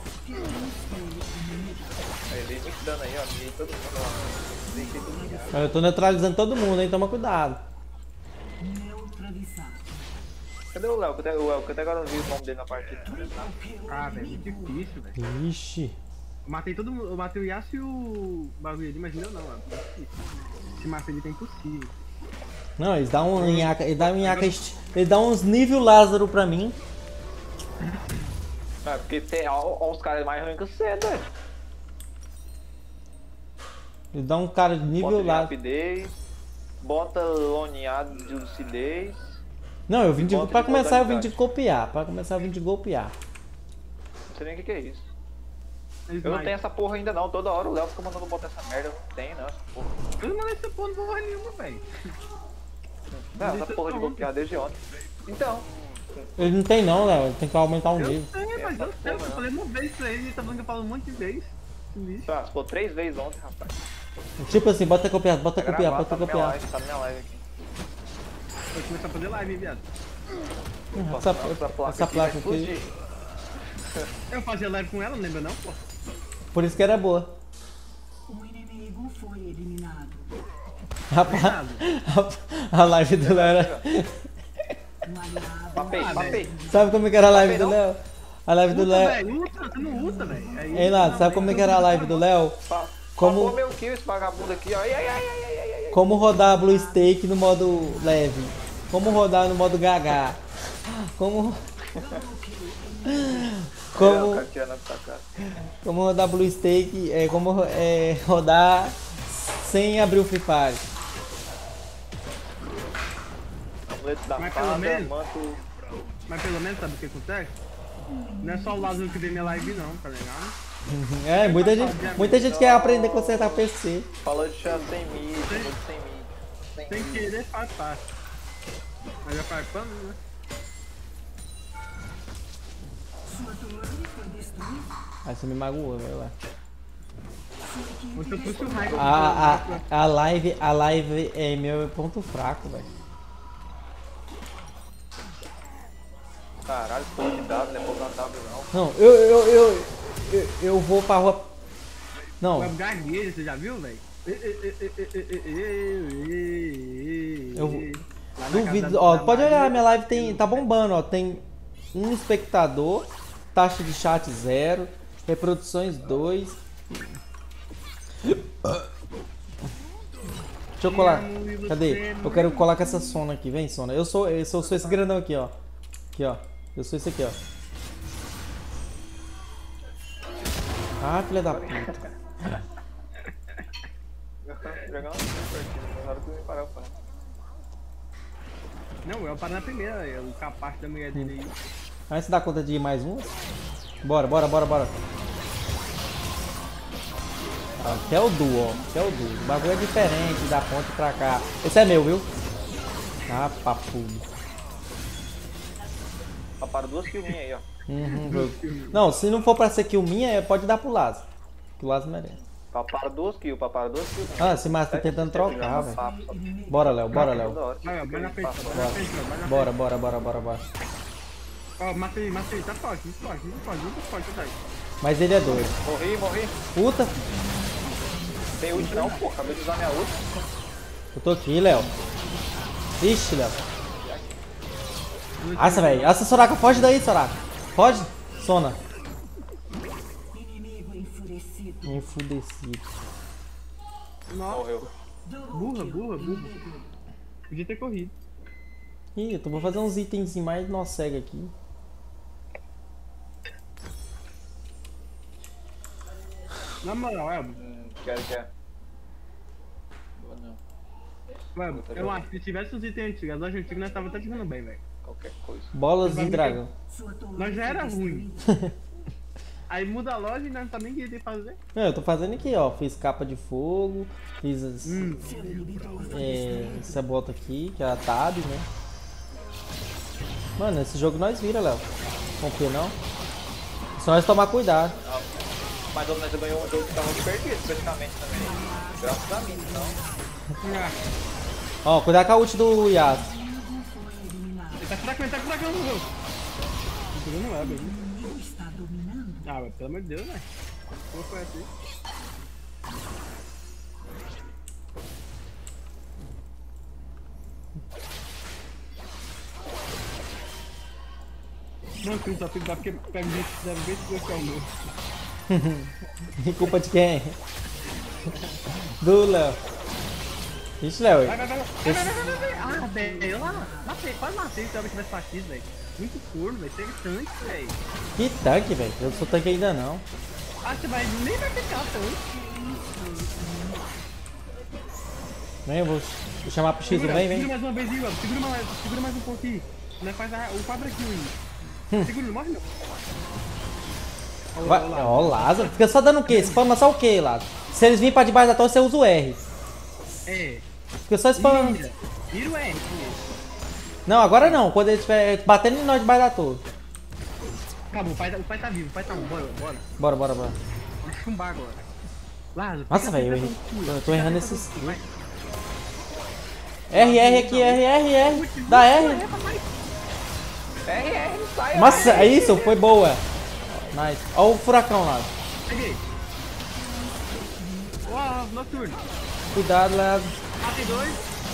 Aí, ele me dando aí, ó. Mirei todo mundo, ó. Deixei todo mundo. Eu tô neutralizando todo mundo, hein? Toma cuidado. Neutralizado. Cadê o Léo? Cadê o Léo? Que até agora eu não vi o nome dele na partida. Ah, velho, muito difícil, velho. Ixi. Eu matei todo mundo. Eu matei o Yasuo e o bagulho ali, mas não, não, mano. Esse mapa ele tá impossível. Não, eles dão um nhaca, ele dá um nhaca, ele dá uns nível Lázaro pra mim. Ah, porque tem ó, ó, os caras mais ruins que você, velho. Ele dá um cara de Bota nível de Lázaro. rapidez, bota loneado de lucidez. Não, eu vim de. Bota Pra de começar eu vim de modalidade. copiar. Pra começar eu vim de golpear. Não sei nem o que, que é isso. Eles Eu não mais- tenho essa porra ainda não. Toda hora o Léo fica mandando botar essa merda. Eu não tenho não, essa porra. Eu não mandei essa porra de porra nenhuma, velho. Não, essa porra de bloquear desde ontem. Então, Ele não tem não, Léo. Ele tem que aumentar o Eu nível. sei, mas eu Essa sei. Eu porra, falei uma vez pra ele, ele tá falando que eu falo um monte de vez. Esse lixo. ah, se for três vezes ontem, rapaz. Tipo assim, bota copiar, bota Tá copiar, gravado, bota tá na minha copiar. live, tá na minha live aqui. Vou começar a fazer live, hein, viado. Essa, Essa placa essa aqui vai placa aqui. explodir. Eu fazia live com ela, não lembra não, pô? Por isso que era boa. O inimigo foi eliminado. Rapaz, a, a live do Léo era. Um aliado. Papei, Ah, papei. Sabe como é que era a live do Léo? A live do Luta, Léo. velho, luta, você não luta, velho. Aí- Ei, Lado, sabe como é que era a live do Léo? Pa- Como- Papou meu kill esse vagabundo aqui, ó. Ai, ai, ai, ai, ai, ai, ai. Como rodar Blue Stake no modo leve. Como rodar no modo Gaga. Como. É, o Como, cara tirando essa cara. como rodar Blue Stake. É, como é, rodar sem abrir o Free Fire. Amuleto da Mas pelo fada, menos- manto. Mas pelo menos sabe o que acontece? Não é só o Lázaro que vê minha live não, tá ligado? É, muita gente, muita gente quer aprender a consertar P C. Falou de chá sem mid, falou de sem mid. Sem Sem mid. querer faz parte. Mas já farpando, né? Sua torre foi destruída. Aí você me magoou, velho. lá. Ontem eu pus o raio. A, a, a live, a live é meu ponto fraco, velho. Caralho, porra de W, não é porra de W não. Não, eu, eu, eu, eu, eu vou pra rua. Não, Web gagueja, você já viu, velho? eu duvido. Ó, pode olhar, minha live tem, tá bombando, ó. Tem um espectador, taxa de chat zero, reproduções dois. Deixa eu colar. Cadê? Eu quero colar com essa Sona aqui. Vem, Sona. Eu sou, eu sou, sou esse grandão aqui, ó. Aqui, ó. Eu sou esse aqui, ó. Ah, filha da puta. Jogar uma partida, na hora que eu me parar, eu paro. Não, eu paro na primeira, é o capacho da mulher dele aí. Aí você dá conta de ir mais uns? Bora, bora, bora, bora. Aqui é o duo, ó. Aqui é o duo. O bagulho é diferente da ponte pra cá. Esse é meu, viu? Ah, papudo. Ó, para duas kills minhas aí, ó. Uhum, viu? Não, se não for pra ser kill minha, pode dar pro Lazo. Que o Lazo merece. Para duas kills, para duas kills. Ah, esse Márcio tá tentando trocar, velho. Bora, Léo, bora, Léo. Vai, ó, vai na frente, vai na frente, vai na Bora, bora, bora, bora, bora. Ó, mata aí, mata aí, tá forte, muito forte, muito forte, muito forte, tá aí. Mas ele é doido. Morri, morri. Puta, Tem ult não, pô. Acabei de usar minha ult. eu tô aqui, Léo. Ixi, Léo. Nossa, velho. Essa Soraka, foge daí, Soraka. Foge. Sona. Inimigo enfurecido. Enfudecido. Nossa, Morreu. burra, burra, burra. Podia ter corrido. Ih, eu tô vou fazer uns itens mais nó cega aqui. Na moral, Elbo, Hum, quero, quero. Boa não. Elbo, eu acho que se tivesse os itens antigos, as lojas antigas nós tava até jogando bem, velho. Qualquer coisa. Bolas de dragão. Sua torre Nós já foi era destruída. Aí muda a loja e nós não sabemos o que tem que fazer. Não, eu tô fazendo aqui, ó. Fiz capa de fogo. Fiz as- Hum, Seu inibidor foi é, destruído. essa bota aqui, que é a Tab, né? Mano, esse jogo nós vira, Léo. Confia não? Só nós tomar cuidado. Mas nós já ganhou um jogo que tava perdido praticamente também. Graças a mim, então. ah, Ó, cuidado com a ult do Yasuo. Inimigo foi eliminado. ele tá fracando, tá fracando, morreu. Não pegou no Elbo, O hein? inimigo está dominando. Ah, mas pelo amor de Deus, velho. Como foi assim? Não, que só fica porque pega gente que deve ver se gostar o meu. E culpa de quem? Do Léo. Ixi, Léo. Vai, vai, vai, vai, vai, vai, vai, vai. Ah, velho, eu lá, matei, quase matei se ela tivesse partido, velho. Muito corno, velho, segue tanque, velho. Que tanque, velho. Eu não sou tanque ainda não. Ah, você vai, nem vai ficar tanque. Vem, eu vou, vou chamar pro X um. Segura, Vem, segura vem. mais uma vez, Igor, segura mais, segura mais um pouquinho. Nós faz a, o quadro aqui, Igor. Segura, não morre não. Ó, Vai. ó, lá. Ó, Lázaro. Fica só dando o quê? Spama só o quê, Lázaro? Se eles virem pra debaixo da torre, você usa o R. É, Fica só spamando. vira, vira o R. Não, agora não. Quando ele estiver batendo em nós debaixo da torre. Acabou, o pai, tá- o pai tá vivo, o pai tá bom, bora, bora. Bora, bora, bora. Vamos chumbar agora. Lázaro, Nossa, fica velho, eu, tentando errei. cura, Eu tô fica errando tentando esses. cura, vai. R, R aqui, R, R, R. Dá R. R, R, sai, Nossa, é isso? Foi boa. Nice. Ó o furacão lá. Peguei. Uau, noturno. Cuidado, Lázaro. Matei dois.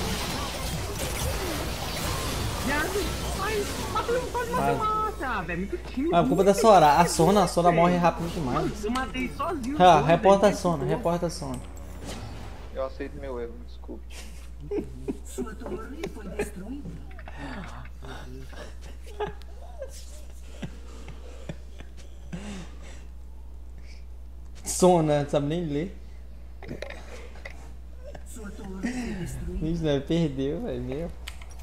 Viado. Ai, matei um, pode matar uma. Ah, velho, muito time. Ah, culpa da Sora. A Sona, a Sona morre rápido demais. Eu matei sozinho. Ah, dois, reporta a velho, Sona, muito reporta a Sona. Eu aceito meu erro, desculpe. Sua torre foi destruída. Sona, não sabe nem ler. Sua torre foi destruída. Isso, né? Perdeu, velho. Meu.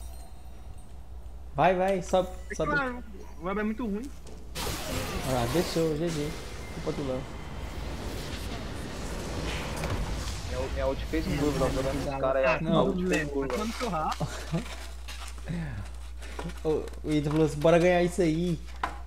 Vai, vai, sobe, bom. sobe. Claro, o web é muito ruim. Ah, deixou, G G. Culpa do Léo. Minha, minha ult fez curva, tava jogando com os caras aí. Não, A ult fez Leva, curva. tá no seu rabo. O, o Ida falou assim, bora ganhar isso aí.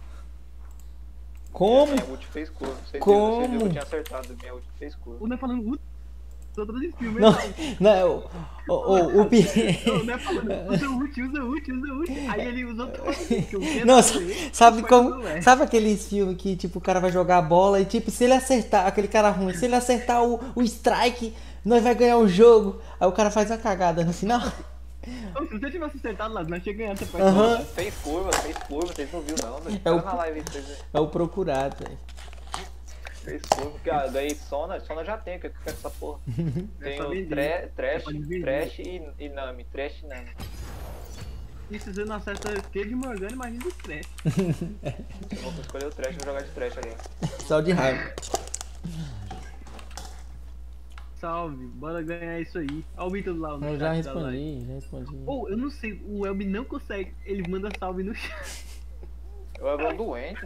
Como? Minha ult fez curva. Você viu, Como? você viu que eu tinha acertado. Minha ult fez curva. O não é falando muito. Tô todo esse filme. Não, não, o, o, o, pi- Não, não é falando. Usa ult, usa ult, usa ult. Aí ele usou todo. que o Pedro Não, fez, sa- sabe foi como? do West. Sabe aqueles filmes que tipo o cara vai jogar a bola e tipo, se ele acertar, aquele cara ruim, se ele acertar o, o strike, nós vai ganhar o jogo. Aí o cara faz a cagada no final. Então, se você tivesse acertado lá, nós tinha ganhado essa Aham. partida. Fez curva, fez curva, vocês não viram não, velho. É o- Tá na live aí, vocês verem. É o procurado, velho. Fez curva, porque ah, daí Sona, Sona já tem, o que eu quero essa porra? Tem só o vender. tre, Trash, Pode vender. Trash e, e Nami, Trash e Nami. E se você não acerta Q de Morgana, imagina o stress. Eu vou escolher o Trash, vou jogar de Trash agora. Só de raiva. Salve, bora ganhar isso aí. Olha o Vitor lá no Eu já chat da live. respondi, já respondi. Ou, eu não sei, o Elby não consegue, ele manda salve no chat. Eu era um doente.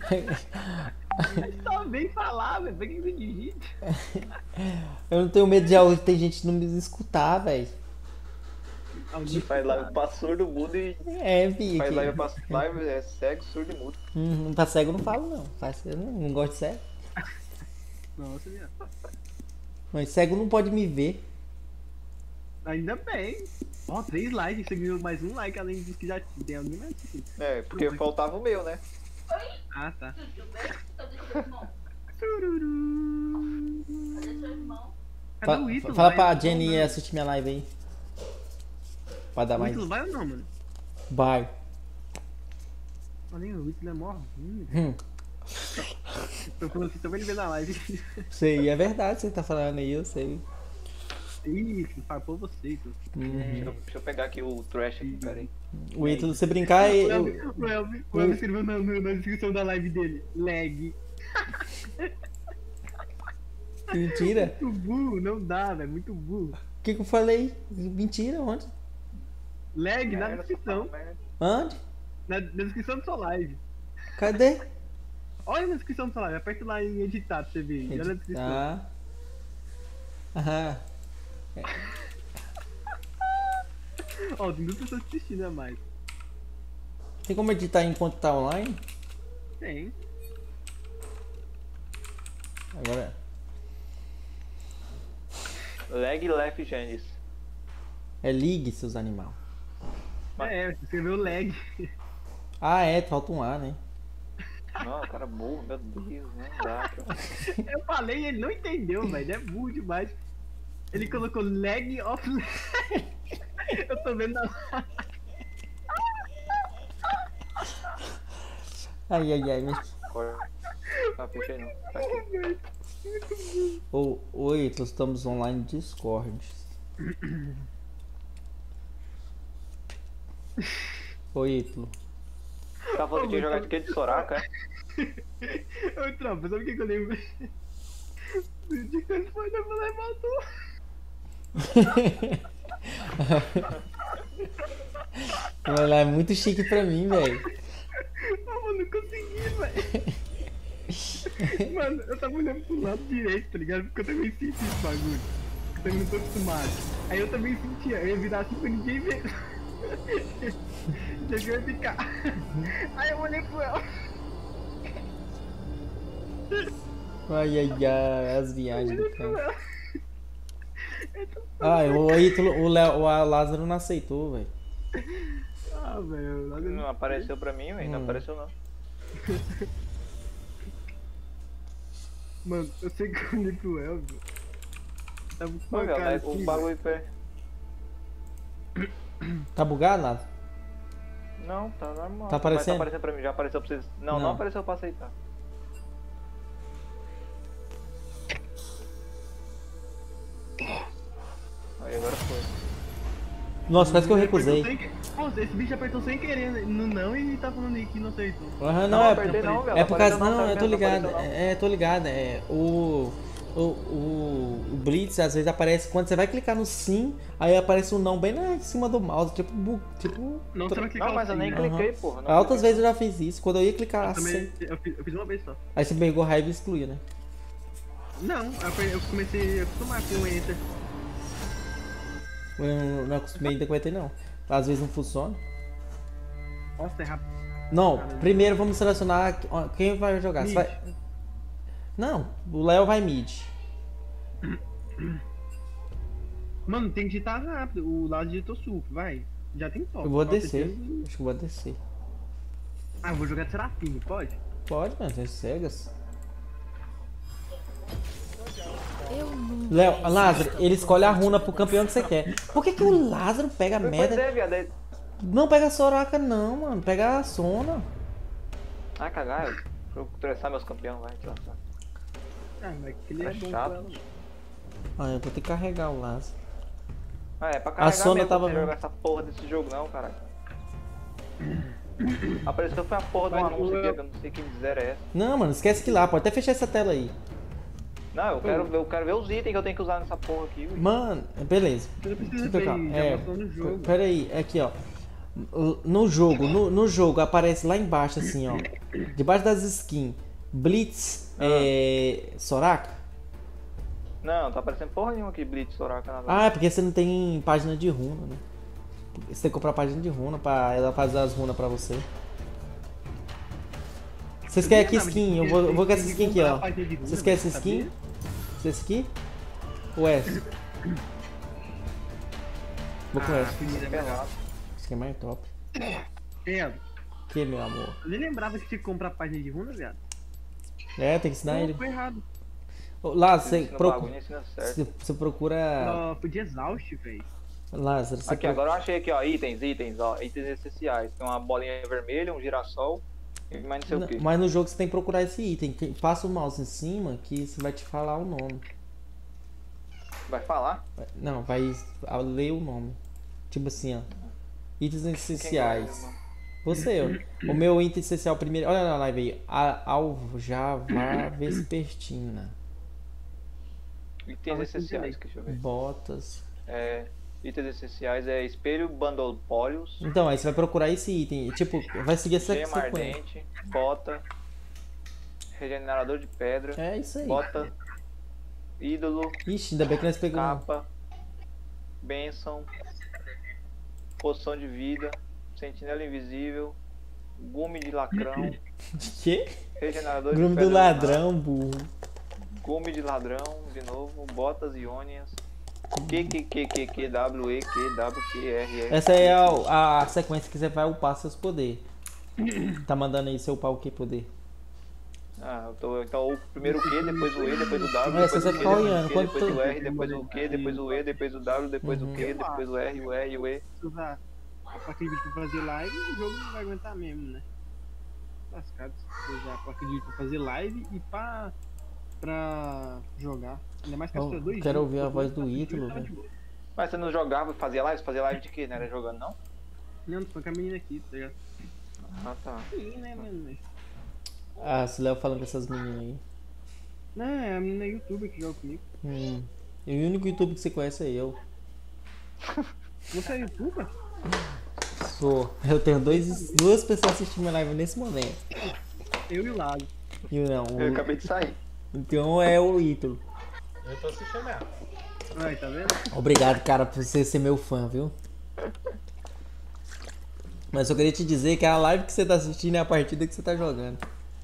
Só vem falar, velho. Pra que você digita? Eu não tenho medo de algo que tem gente que não me escutar, velho. Alguém Faz live pra surdo, mudo e. É, vi. Faz que- live pra live, é cego, surdo e mudo. Hum, pra cego eu não falo, não. Pra cego, eu não, não gosto de cego. Nossa, viado. Mas cego não pode me ver. Ainda bem. Ó, três likes. Você ganhou mais um like além dos que já tem. Alguém mais aqui. É, porque faltava o meu, né? Ah, tá. Cadê seu irmão? Tururu. Cadê seu irmão? Cadê Fa- o Ítalo? fala Vai, pra eu tô Jenny falando. assistir minha live aí. Pra dar O mais. Ítalo vai ou não, mano? Vai. Olha, o Ítalo é mó ruim. Hum, Tô falando assim, só pra ele ver na live. sei, é verdade, você tá falando aí, eu sei. Ih, farpou você, Ítalo. Uhum. Deixa eu, deixa eu pegar aqui o trash aqui, peraí. O Ítalo, você brincar, O eu. Elvis, o Elvis, o Elvis escreveu na, na, na descrição da live dele. Lag. Mentira. Muito burro, não dá, velho. Muito burro. O que que eu falei? Mentira, onde? Lag na Merda, descrição. só merda. Onde? Na, na descrição da sua live. Cadê? Olha na descrição da sua live. Aperta lá em editar pra você ver. Olha na descrição. Ah. Aham. Ó, tem duas pessoas assistindo a mais. Tem como editar enquanto tá online? Tem. Agora. Leg left Gênesis. É ligue, seus animal. É, você escreveu lag. Ah, é, falta um A, né? Não, o cara é burro, meu Deus, não dá, cara. Eu falei e ele não entendeu, velho. Ele é burro demais. Ele colocou lag of lag. Eu tô vendo a Ai, ai, ai. Mas... Corta. Tá, fechei não. Tá aqui. Ô, oi, nós estamos online no Discord. Oi, Ítalo. Tá falando que tinha jogado aquele de Soraka, é? Ô, tropa, sabe o que, que eu lembro? Do dia que ele foi na mulher e matou. Mas lá é muito chique pra mim, velho. Ah, mano, não consegui, velho. Mano, eu tava olhando pro lado direito, tá ligado? Porque eu também senti esse bagulho. Eu também não tô acostumado. Aí eu também sentia, eu ia virar assim pra ninguém ver. Já que eu ia ficar. Aí eu olhei pro ela. Ai, ai, ai, as viagens do Olhei pro cara. ela. Ah, o Ítalo, o, Léo, o Lázaro não aceitou, velho. Ah, velho. nada- Não apareceu pra mim, velho. Não Hum. apareceu não. Mano, eu sei que eu olhei pro Elvio. Tava com Ô, uma meu, cara né, assim, o velho. bagulho foi. Tá bugado, Lázaro? Não, tá normal. Tá aparecendo? Mas tá aparecendo pra mim, já apareceu pra vocês. Não, não, Não. apareceu pra aceitar. Aí agora foi. Nossa, quase que eu Ele apertou recusei. sem que- Nossa, esse bicho apertou sem querer né? no não e tá falando aí que não aceitou. Aham, não, Não, é, apertei não, velho. é por causa. Apareceu Não, tá eu tô vendo? ligado. Apareceu não. É, tô ligado. É, o, o, o, o Blitz às vezes aparece quando você vai clicar no sim, aí aparece um não bem lá em cima do mouse, tipo. bu- tipo Não, você vai clicar Não, mas eu assim, nem né? cliquei, porra. não Altas cliquei. vezes eu já fiz isso. Quando eu ia clicar Eu também, assim, eu fiz, eu fiz uma vez só. aí você pegou raiva e excluía, né? Não, eu, pe- eu comecei a acostumar com o Enter. Eu não, não acostumei ainda com o E T não. Às vezes não funciona. Nossa, é rápido. Não, primeiro vamos selecionar quem vai jogar. Você Mid. vai... Não, o Léo vai mid. Mano, tem que digitar rápido. O lado digitou sup, vai. Já tem top. Eu vou Top descer. tem- Acho que eu vou descer. Ah, eu vou jogar de Serafim, pode? Pode, mano, tem cegas. Eu não. Léo, Lázaro, ele escolhe a runa pro campeão que você quer. Por que, que o Lázaro pega a Pois merda? é, viado. aí- Não pega a Soraka não, mano. Pega a Sona. Ah, cagar. Eu vou estressar meus campeões, vai. Então, tá. Ah, mas que ele é É bom chato. com ela. Ah, eu vou ter que carregar o Lázaro. Ah, é pra carregar Sona mesmo tava você vendo. jogar essa porra desse jogo não, caralho. Apareceu foi a porra do Vai, anúncio eu- aqui, que eu não sei que miséria é essa. Não, mano, esquece que lá. Pode até fechar essa tela aí. Não, eu quero, ver- eu quero ver os itens que eu tenho que usar nessa porra aqui. velho. Mano, beleza. Você não precisa Deixa eu ver, trocar. já É, passou no jogo. pera aí, é aqui ó. No jogo, no, no jogo aparece lá embaixo assim, ó. Debaixo das skins. Blitz, é... Soraka? Não, tá aparecendo porra nenhuma aqui, Blitz, Soraka, nada. Ah, é porque você não tem página de runa, né? Você tem que comprar página de runa pra ela fazer as runas pra você. Vocês querem que skin? Eu vou, eu vou com essa skin aqui, ó. Vocês querem essa skin? Essa aqui? Ou essa? Vou com essa. Pelado. Essa aqui é mais top. Pedro, Que, meu amor? eu nem lembrava que tinha que comprar página de runa, viado. É, tem que ensinar Não, ele. foi errado. Ô, Lázaro, você, Ensina o procu... bagulho, ensina certo. você, você procura... Não, foi de exaust, velho. Lázaro, você Aqui, pro- agora eu achei aqui, ó, itens, itens, ó, itens essenciais. Tem uma bolinha vermelha, um girassol e mais não sei o que. Mas no jogo você tem que procurar esse item. Que- Passa o mouse em cima que você vai te falar o nome. Vai falar? Vai- Não, vai a- ler o nome. Tipo assim, ó. Itens Quem essenciais. vai, mano? Você, ó. O meu item essencial primeiro. Olha na live aí. A Aljava Vespertina. Itens Talvez essenciais, seja deixa eu ver. Botas. É, itens essenciais é espelho bandopólios, Então, aí você vai procurar esse item. Tipo, vai seguir essa gema sequência. ardente, bota, regenerador de pedra, É isso aí. bota, ídolo, Ixi, ainda bem que nós pegamos. capa, bênção, poção de vida, sentinela invisível, gume de lacrão, Que? regenerador de Grumo pedra do lunar, ladrão, burro. gume de ladrão, de novo, botas iônias, Q, Q, Q, Q, Q, W, E, Q, W, Q, R, R. Essa é a, a sequência que você vai upar seus poderes. Tá mandando aí seu upar o que poder? Ah, eu tô, então o primeiro o Q, depois o E, depois o W, É, depois você o vai Q, ficar depois olhando, o Q, quando depois tu- o R, depois o Q, depois o E, depois o W, depois o Q, depois o R, o R, o E, o E. Se usar a placa de vídeo pra fazer live, o jogo não vai aguentar mesmo, né? Lascado se usar a placa de vídeo pra fazer live e pra, pra jogar. Ainda mais que Eu as dois quero jogos, ouvir a eu voz vou do fazer Ítalo, tá de velho. boa. Mas você não jogava, fazia live? Fazia live de quê? Não era jogando não? Não, tô falando com a menina aqui, tá ligado? Ah, tá. Sim, né, mano? Ah, esse Léo falando com essas meninas aí. Não, é a menina youtuber que joga comigo. Hum. E o único YouTube que você conhece é eu. Você é youtuber? Sou. Eu tenho dois, duas pessoas assistindo minha live nesse momento. Eu e o Lago. E não, Eu o... acabei de sair. Então é o Ítalo. Eu tô assistindo mesmo. Aí, tá vendo? Obrigado, cara, por você ser meu fã, viu? Mas eu queria te dizer que a live que você tá assistindo é a partida que você tá jogando.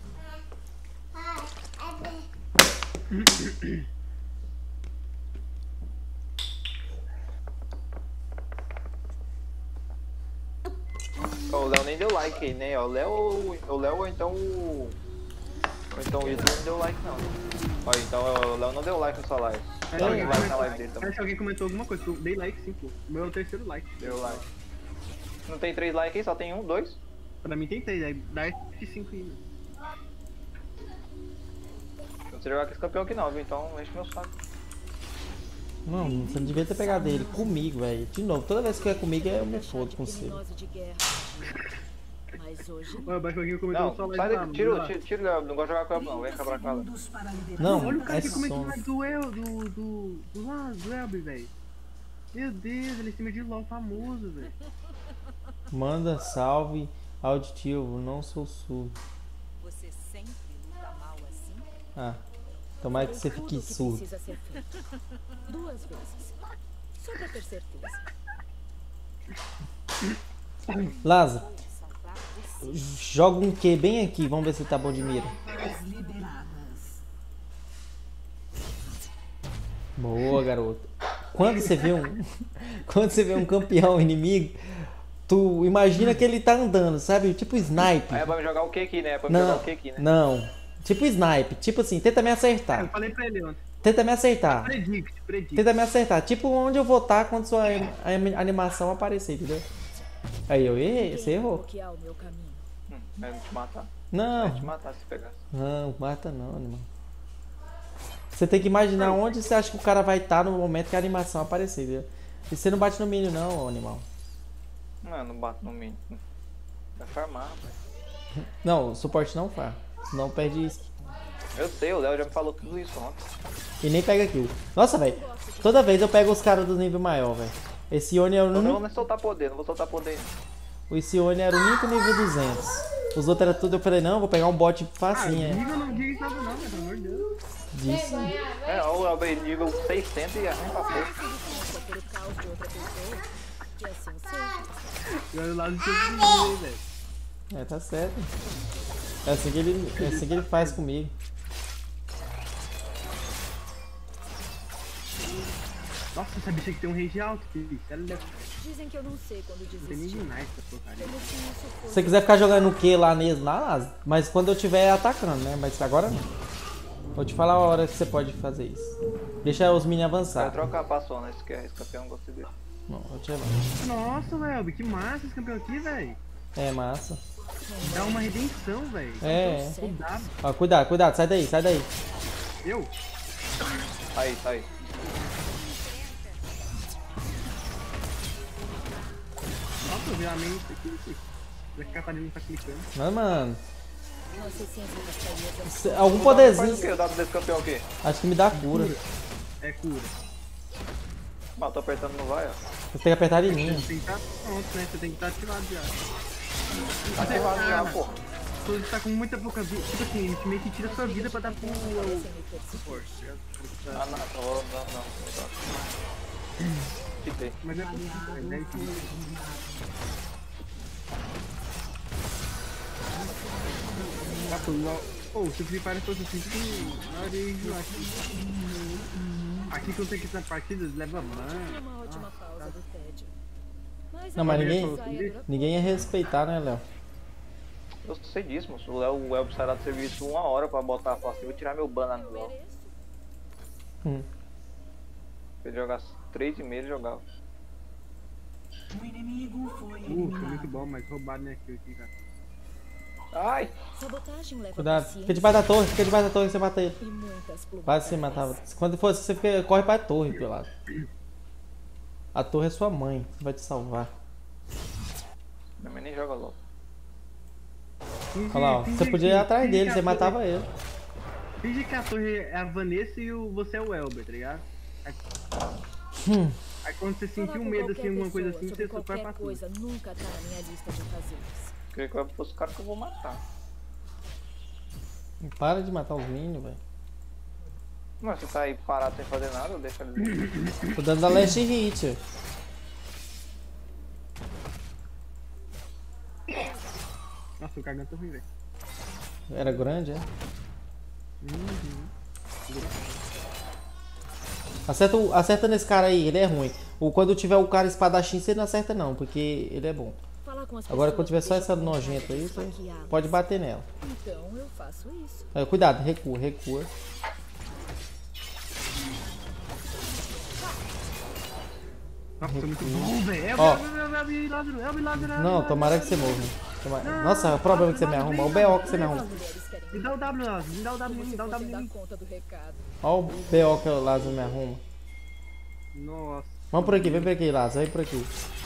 Ó, o Léo nem deu like aí, né? Ó, O Léo, o Léo ou então o... Ou então o Ítalo não deu like não. Ó, então ó, o Léo não deu like na sua live. Aí, Dá alguém like na comentou- live dele também. Parece que alguém comentou alguma coisa, que eu dei like sim, pô. O meu é o terceiro like. Deu like. Não tem três likes aí, só tem um, dois. Pra mim tem três, aí dá F cinco aí, né? Eu não sei jogar com esse campeão aqui não, viu? Então enche meu saco. Não, você não devia ter pegado ele. Comigo, velho. De novo, toda vez que é comigo eu me fodo com você. Criminoso de guerra. Mas hoje Olha, baixo alguém comentou Não, só sai like lá, daqui, tira, mano. tira, tira o Léo, não gosto de jogar com ela não, vem acabar com ela. Segundos para liberar. Não, Olha o cara é que comentou som. mais do El, do. do. do lá, do Elby, velho. Meu Deus, ele é cima de LOL famoso, velho. Manda salve auditivo, não sou surdo. você sempre luta mal assim. Ah, tomara que você Tudo fique que surdo. precisa ser feito. Duas vezes. Só pra ter certeza. Lázaro, Vou salvar você. joga um Q bem aqui, vamos ver se tá bom de mira. As liberadas. Boa, garoto. Quando você vê um. Quando você vê um campeão inimigo, tu imagina que ele tá andando, sabe? Tipo snipe. Aí é pra me jogar o que aqui, né? É pra me jogar Não, o que aqui, né? não. Tipo snipe. Tipo assim, tenta me Eu acertar. falei pra ele ontem. Tenta me acertar. Predict, predict. Tenta me acertar. Tipo onde eu vou estar quando sua anim- a animação aparecer, entendeu? Aí eu errei, você errou. Bloquear o meu caminho. Hum, vai te matar. Não, Vai te matar se pegasse. não, mata não, animal. Você tem que imaginar onde você acha que o cara vai estar no momento que a animação aparecer, viu? E você não bate no milho não, animal. Não, eu não bato no mínimo. Vai farmar, rapaz. Não, o suporte não faz. Senão perde isso. Eu sei, o Léo já me falou tudo isso ontem. E nem pega kill. Nossa, velho. Toda vez eu pego os caras do nível maior, velho. Esse Oni é o Eu não único. vou soltar poder, não vou soltar poder. não. O Sione era o único nível duzentos. Os outros era tudo, eu falei, não, vou pegar um bot Ah, facinho. é. nível não diga nada não, pelo amor de Deus. Disse. É, o Elber nível seiscentos e arranca a porra. Significa ter o caos de outra pessoa. Que assim seja. Agora o lado de todo velho. É, tá certo. É assim que ele, é assim que ele faz comigo. Nossa, essa bicha aqui tem um rage alto, filho. Sério, deve Dizem que eu não sei quando não tem nem desistir. nice essa porcaria. Como se isso Se fosse você quiser ficar jogando o que lá mesmo, lá, Lázaro, mas quando eu estiver atacando, né? Mas agora não. Vou te falar a hora que você pode fazer isso. Deixa os mini Vai avançar. trocar a passona, esse que é esse campeão, gostei dele. Não, vou te levar. Nossa, Welby, que massa esse campeão aqui, velho. É massa. Dá uma redenção, velho. É, é. Cuidado. Ó, cuidado, cuidado, sai daí, sai daí. Eu? Aí, tá aí. Nossa, eu vi a mente aqui. Vai que a Catarina tá clicando. Mas, mano, Nossa essência castaria se- algum Faz poderzinho. o que o dado desse campeão aqui? Acho que me dá cura. É cura. Mas eu tô apertando, não vai, ó. Você tem que apertar em mim. Tem que estar pronto, né? Você tem que estar ativado já. Tá ativado já, porra. Quando você tá com muita pouca vida, tipo assim, ele meio que tira sua vida pra dar pro suporte. Ah, não, não, não, não. não. Quitei. Mas é possível, é dez minutos. Ah, pô, oh, se o Free Fire fosse assim, tipo, na hora de enjoar aqui. Aqui quando tem que ir na partida, leva mano. uma ótima pausa do tédio. Mas Não, mas a ninguém- saia dura Ninguém ia respeitar, né, Léo? Eu sei disso, moço. O Léo, o Elber sairá do serviço uma hora pra botar a face. Eu vou tirar meu ban lá no Léo. mereço. Hum. Se ele jogasse três e meio, ele jogava. O inimigo foi Uh, foi eliminado. muito bom, mas roubaram minha kill aqui, cara. Ai! Sabotagem leva Cuidado, paciência fica debaixo da torre, fica debaixo da torre que você mata ele. e muitas plumas. Quase você matava. Quando for, você fica, corre pra torre, pelo lado. A torre é sua mãe, vai te salvar. Minha mãe nem joga logo. Finge- Olha lá, ó. finge Você podia ir que- atrás finge dele, que a você torre- matava ele. Finge que a torre é a Vanessa e o, você é o Elber, tá ligado? Aí, aí quando você Falar sentir um com medo qualquer assim, alguma coisa pessoa assim, sobre você só vai qualquer pra torre. coisa nunca tá na minha lista de fazeres. Creio que vai pros caras que eu vou matar. Para de matar os minions, velho. Mas você tá aí parado sem fazer nada, deixa ele. Tô dando da last hit. Nossa, o garganta ruim, velho. Era grande, é? Acerta, o- acerta nesse cara aí, ele é ruim. Ou quando tiver o cara espadachim, você não acerta não, porque ele é bom. Falar com as Agora pessoas quando tiver só deixa essa com vontade nojenta de aí, você esfaqueá-las. pode bater nela. Então eu faço isso. É, cuidado, recua, recua. Nossa, é muito bom, velho. Ó. Elber, Elber, Elber, Lázaro, Elber, Lázaro, Não, Elber, tomara que você Lázaro. morra. Tomara- Nossa, olha o problema que você me arruma, olha o B O que você me arruma. As mulheres querem Me dá o W, Lázaro, me dá o W, como me se dá o W. fossem em dar mim. conta do recado. Olha o B O que o Lázaro me arruma. Nossa. Vamos por aqui, vem por aqui, Lázaro, vem por aqui.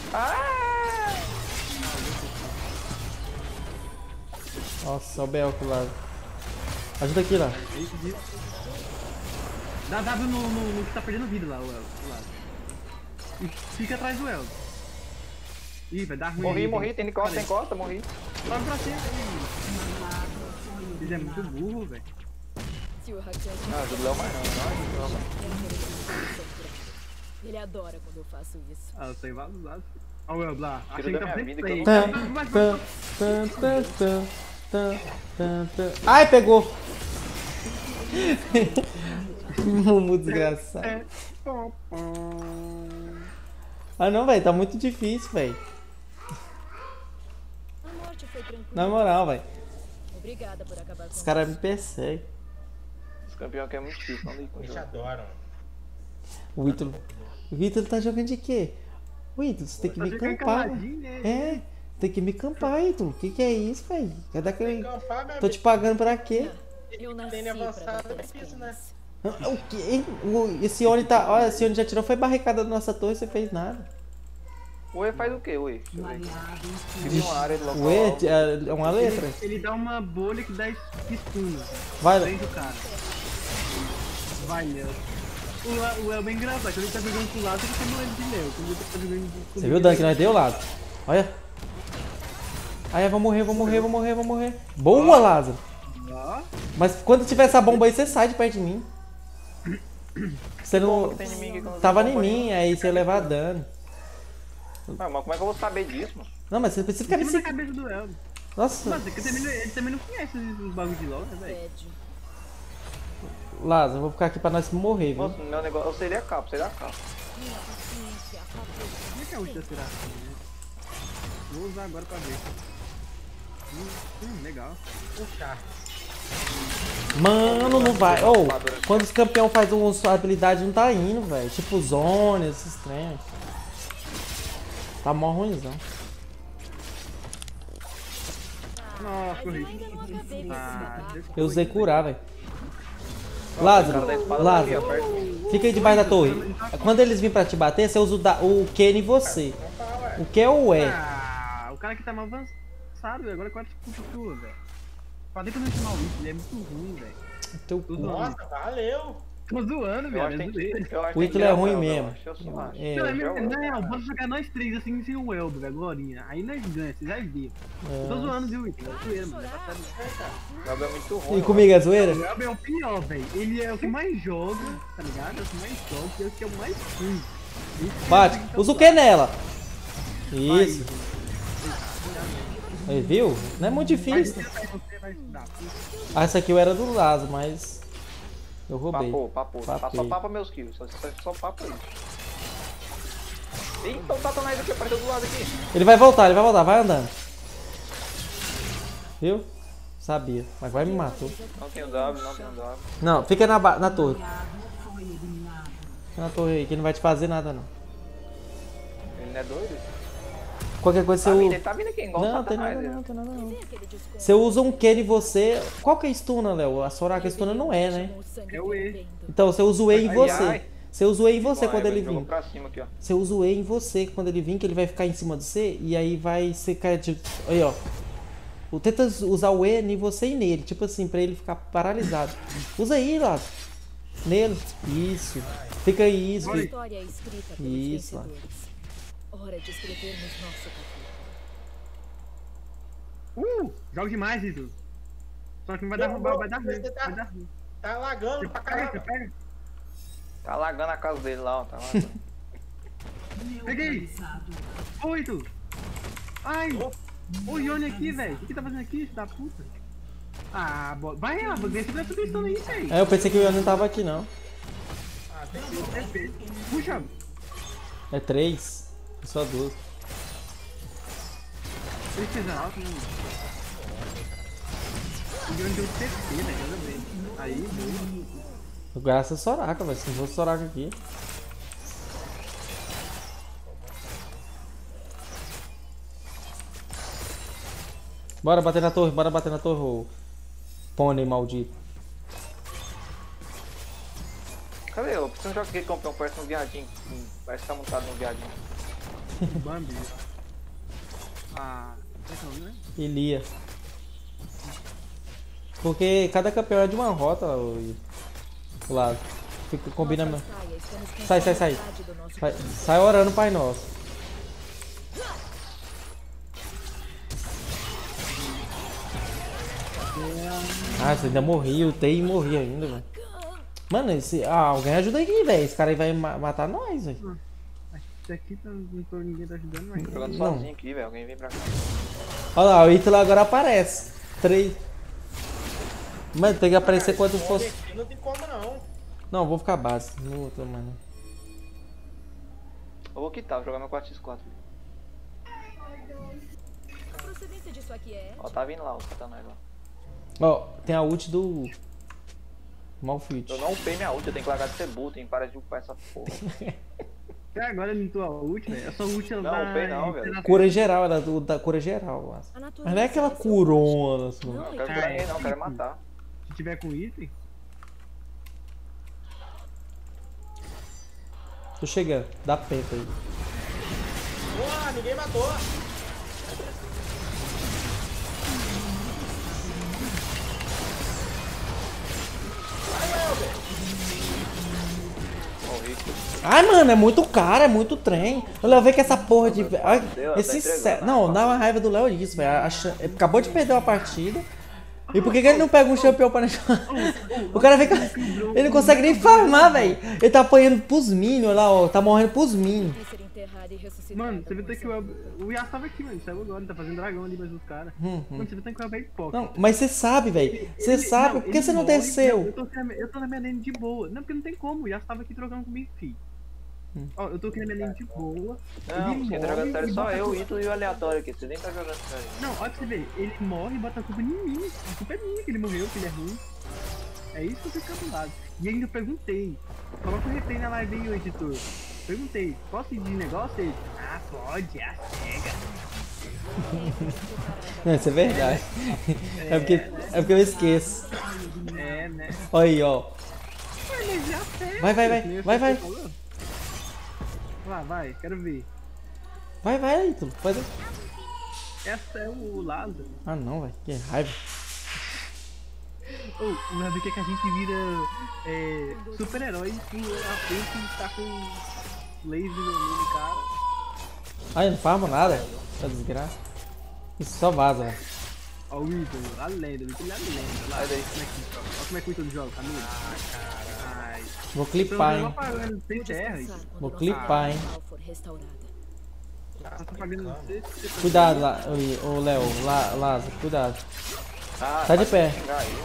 Nossa, olha o B O que o Lázaro. Ajuda aqui, lá. É isso, viu? Dá W no, no, no que tá perdendo vida lá, o Elber, o Lázaro. E fica atrás do Elber. Ih, vai dar ruim. Morri, aí, morri, hein? tem costa, tem costa, morri. Sobe pra cima. Ele é muito burro, velho. Se o hackeante Não, ajuda o Léo mais não, não ajuda o Léo mais. ele adora quando eu faço isso. Ah, eu tô invasado. Olha o Elber lá. Achei Tira que da tá minha sempre vida que eu play. não- Tan, tan, tan, tan, tan, tan, tan, tan. Ai, pegou! Muito desgraçado. É. Pom, pom. Ah não, velho, tá muito difícil, velho. A morte foi tranquila. Na moral, velho. Obrigada por acabar com Os caras me perseguem. Esse campeão aqui é muito difícil, não liga com o Eles te jogo. adoram. O Ítalo. O Ítalo tá jogando de quê? O Ítalo, você tem que Tá me jogando campar. caladinho, né? É, tem que me campar, Ítalo. Que que é isso, velho? Cadê aquele... Campar, meu Tô te pagando pra quê? Eu nasci Tem pra avançado bater as difícil, né? penas. O quê? O- Esse Oni tá... Olha, esse Oni já tirou, foi barricada da nossa torre e você fez nada. O E faz o quê, o E? Deixa eu ver. Aliado Cria uma área de local. O E é é uma letra. Ele, ele dá uma bolha que dá espuma. Vai, Prende o cara. Vai, Léo. O, La- o Léo é bem engraçado. Quando ele tá jogando com o lado, ele tá morrendo de Léo. Quando ele tá jogando com você viu o dano que nós deu, lado? Olha. Ai, eu vou morrer, vou morrer, vou morrer, vou morrer. Boa, Lázaro. Ó. Mas quando tiver essa bomba aí, você sai de perto de mim. Você não... Tem inimigo aqui que eu não Tava sei em qual foi. mim, aí você ia levar dano. Mas, mas como é que eu vou saber disso, mano? Não, mas você precisa Em ficar cima da nesse... cabeça do Eldo. Nossa, Mano, ele também, não- ele também não conhece os bagulho de LOL, né, velho? Pede. Lázaro, eu vou ficar aqui pra nós morrer, viu? Nossa, meu negócio, eu seria capa, seria capa. Minha paciência acabou. Como é que é a ult da Serafim, né? Vou usar agora pra ver. Hum, hum, legal. Puxar. Mano, não vai. Ou, quando os campeão faz uma sua habilidade, não tá indo, velho. Tipo zone, esses trem. Tá mó ruimzão. Nossa, Mas eu corri. ainda não acabei com esse Ah, babado. Eu usei curar, velho. O Lázaro, cara da espada tá Lázaro, aqui, ó, perto de mim. fica aí debaixo da torre. Quando eles virem pra te bater, você usa o, da, o Ken em você. O que é o E? Ah, o cara que tá mais avançado, velho. Agora quase puxa tua, velho. Falei que eu não chamar o Witch, ele é muito ruim, velho. Teu Tô cu. zoando. Nossa, valeu. Tô zoando, Eu velho. acho É que tem zoeira. que- eu acho que O tem que Hitler é tirar ruim o Eldo, mesmo. eu acho, eu só acho. É, Não, é já mesmo, é o não, bora jogar nós três assim sem o Eldo, velho, Glorinha. Aí nós ganhamos, vocês já viram. Eu tô zoando, viu, Witch? É zoeira, mano. É passado. O Eldo é muito ruim. E comigo é zoeira? O Eldo é o pior, velho. Ele é o que mais joga, tá ligado? É o que mais joga e é o que é o mais ruim. Isso Bate, que usa o Ken nela. Isso. Aí, viu? Não é muito Mas difícil. você você vai estudar. Ah, essa aqui eu era do Lázaro, mas eu roubei. Papo, papo. Só Papei. papa meus kills. Só, só, só papo aí. Eita, o Satanás aqui apareceu do lado aqui. Ele vai voltar, ele vai voltar, vai andando. Viu? Sabia, mas vai me matou. Não tem o W, não tem o W. Não, fica na, ba- na torre. Fica na torre aí, que não vai te fazer nada não. Ele não é doido? Qualquer coisa você Tá vindo, usa. ele tá vindo aqui, igual Não, o tem Satanás. nada ele. não, tem nada não. Vê aquele desconto. Você usa um Ken em você. Qual que é stuna, Léo? A Soraka stuna não é, né? Com o sangue É o E. fervendo. Então você usa o E em Ai, você. ai. Você usa o E em você Bom, quando aí, ele jogou vir. pra cima aqui, ó. Você usa o E em você quando ele vir, que ele vai ficar em cima de você e aí vai ser cair de. Aí, ó. O- Tenta usar o E em você e nele, tipo assim, pra ele ficar paralisado. Usa aí, lá. Nele. Isso. Fica aí, isso. A Fica. história é escrita pelos Isso, ó. vencedores. Hora de escrevermos nosso capítulo. Uh! Joga demais, Ito. Só que não vai dar, Não, vai, não, vai dar ruim. você tá- Vai dar ruim. Tá lagando Você pra pega, você caramba. pega. Tá lagando a casa dele lá, ó. Tá lagando. Peguei. Oi, Ito. Ai. O Yone aqui, velho. O que que tá fazendo aqui, filho da puta? Ah, bo... vai lá, vê se vai subir isso aí, velho. É, eu pensei que o Ian não tava aqui, não. Ah, tem que Perfeito. Puxa. É três. É só duas. Ele fez a alta, né? O Yone deu C P, velho. Olha bem. Aí, boa. Graças a Soraka, velho. Se não fosse Soraka aqui. Bora bater na torre, bora bater na torre, ô pônei maldito. Cadê eu? Por que eu jogo aquele campeão? Parece um viadinho. Hum, Parece que tá montado num viadinho. Bambi. Ah, então, né? Elia. Porque cada campeão é de uma rota, o o lado. Fica, combina Nossa mesmo. saia, estamos com Sai, sai, sai. saudade do nosso Sai, capítulo. sai orando, Pai Nosso. Ah, você ainda morri, eu tei e morri ainda, velho. Mano, esse, ah, alguém ajuda aqui, velho. Esse cara aí vai ma- matar nós, velho. Isso aqui tá, não tô, ninguém tá ajudando mais. Jogando Não. sozinho aqui, velho. Alguém vem pra cá. Olha lá, o Ítalo agora aparece. Três. Mano, tem que aparecer quando fosse. aqui, não tem como não. Não, eu vou ficar base. Não vou tomar, não. Eu vou quitar, vou jogar meu quatro por quatro. A procedência disso aqui é Ó, tá vindo lá o Satanás lá. Ó, tem a ult do. Malfit. Eu não upei minha ult, eu tenho que largar de ser boot, hein? Para de upar essa porra. Até agora eu não tô a ult, velho. Eu sou ult Não, da... upei não, velho. Cura geral, era do, da cura geral. Mas a natureza. mas não é aquela é curona, assim. Não, Não, eu é quero curar ninguém não, eu quero matar. Se tiver com item, Tô chegando, dá penta aí. Ué, ninguém matou. Morri. Ai, mano, é muito caro, é muito trem. O Léo vem com essa porra de. Ai, Deus, esse tá entregando, sé- né? Não, dá uma raiva do Léo disso, velho. Acha- ele Acabou de perder uma partida. E por que, que ele não pega um campeão pra deixar? O cara vem com. Ele não consegue nem farmar, velho. Ele tá apanhando pros minions lá, ó. Tá morrendo pros minions. Vai ser enterrada e ressuscitada Mano, você viu por até que o Elber... O Yasuo tava aqui, mano. Saiu agora, ele tá fazendo dragão ali, mas os caras. Hum, hum. Mano, você viu até que o Elber é hipócrita. Não, mas você sabe, velho. Você Ele- sabe, por que ele você não morre, desceu? Eu tô, na minha- eu tô na minha lane de boa. Não, porque não tem como. O Yasuo tava aqui trocando comigo, filho. Hum. Ó, eu tô aqui na minha lane de boa. Não, ele quem tá morre jogando sério e só bota eu, a o culpa- Ítalo e o aleatório aqui. Você nem tá jogando sério. Não, olha pra você ver. Ele morre e bota a culpa em mim. A culpa é minha que ele morreu, que ele é ruim. É isso que eu fico calculado. E ainda eu perguntei. Coloca o replay na live aí, ô editor. Perguntei, posso ir de negócio? Ele, ah, pode, é a cega. Não, isso é verdade. É porque, é porque eu esqueço. É, né? Olha aí, ó. Mas é a cega. Vai, vai, vai, que nem vai, você vai. falou. Lá, vai, quero ver. Vai, vai, Ítalo. Faz... Essa é o Lázaro. Ah, não, velho. Que raiva. Ô, o Lázaro quer que a gente vira é, super-herói e a frente tá com laser no cara. Ai, não farma nada. Tá desgraça. Isso só vaza, velho. Ó, o Ítalo, a lenda, o Ítalo é a lenda. Lá, Sai daí. como é que joga? Ó, como é que o Ítalo joga, Camilo? Ah, caralho. Vou Então, clipar, eu hein. vou apagando sem terra. descansar quando Vou nossa clipar, hein. moral for restaurada. Tá apagando você. Cuidado lá, ô ô, Léo. Lá, Lázaro, cuidado. Ah, Tá de vai pé. xingar aí.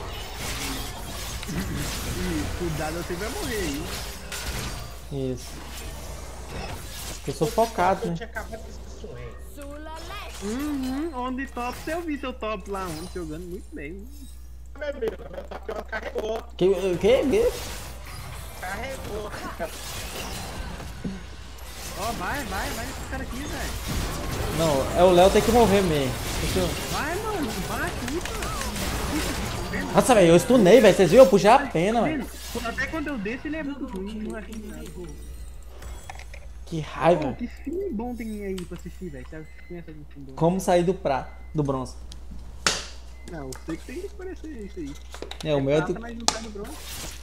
Ih, cuidado, você vai morrer aí. Isso. Eu sou focado, Eu né? tinha acabado de esquecer o Henry. Sula Leste. Uhum, on the top, eu vi seu top lá ontem jogando muito bem. Meu amigo, meu top carregou. Que, o que? Que? Carregou. Ó, vai, vai, vai esse cara aqui, velho. Não, é o Léo tem que morrer mesmo. Deixa eu- Vai, mano, bate, luta. Nossa, velho, eu stunei, velho. Vocês viram? Eu puxei a pena, velho. Até quando eu desço, ele é muito ruim, não é assim nada. Que raiva. Pô, que filme bom tem aí pra assistir, velho. Você conhece algum filme bom? Como sair do prato, do bronze. Não, eu sei que tem que parecer isso aí. É, o meu é Prata, do... mas não tá no bronze.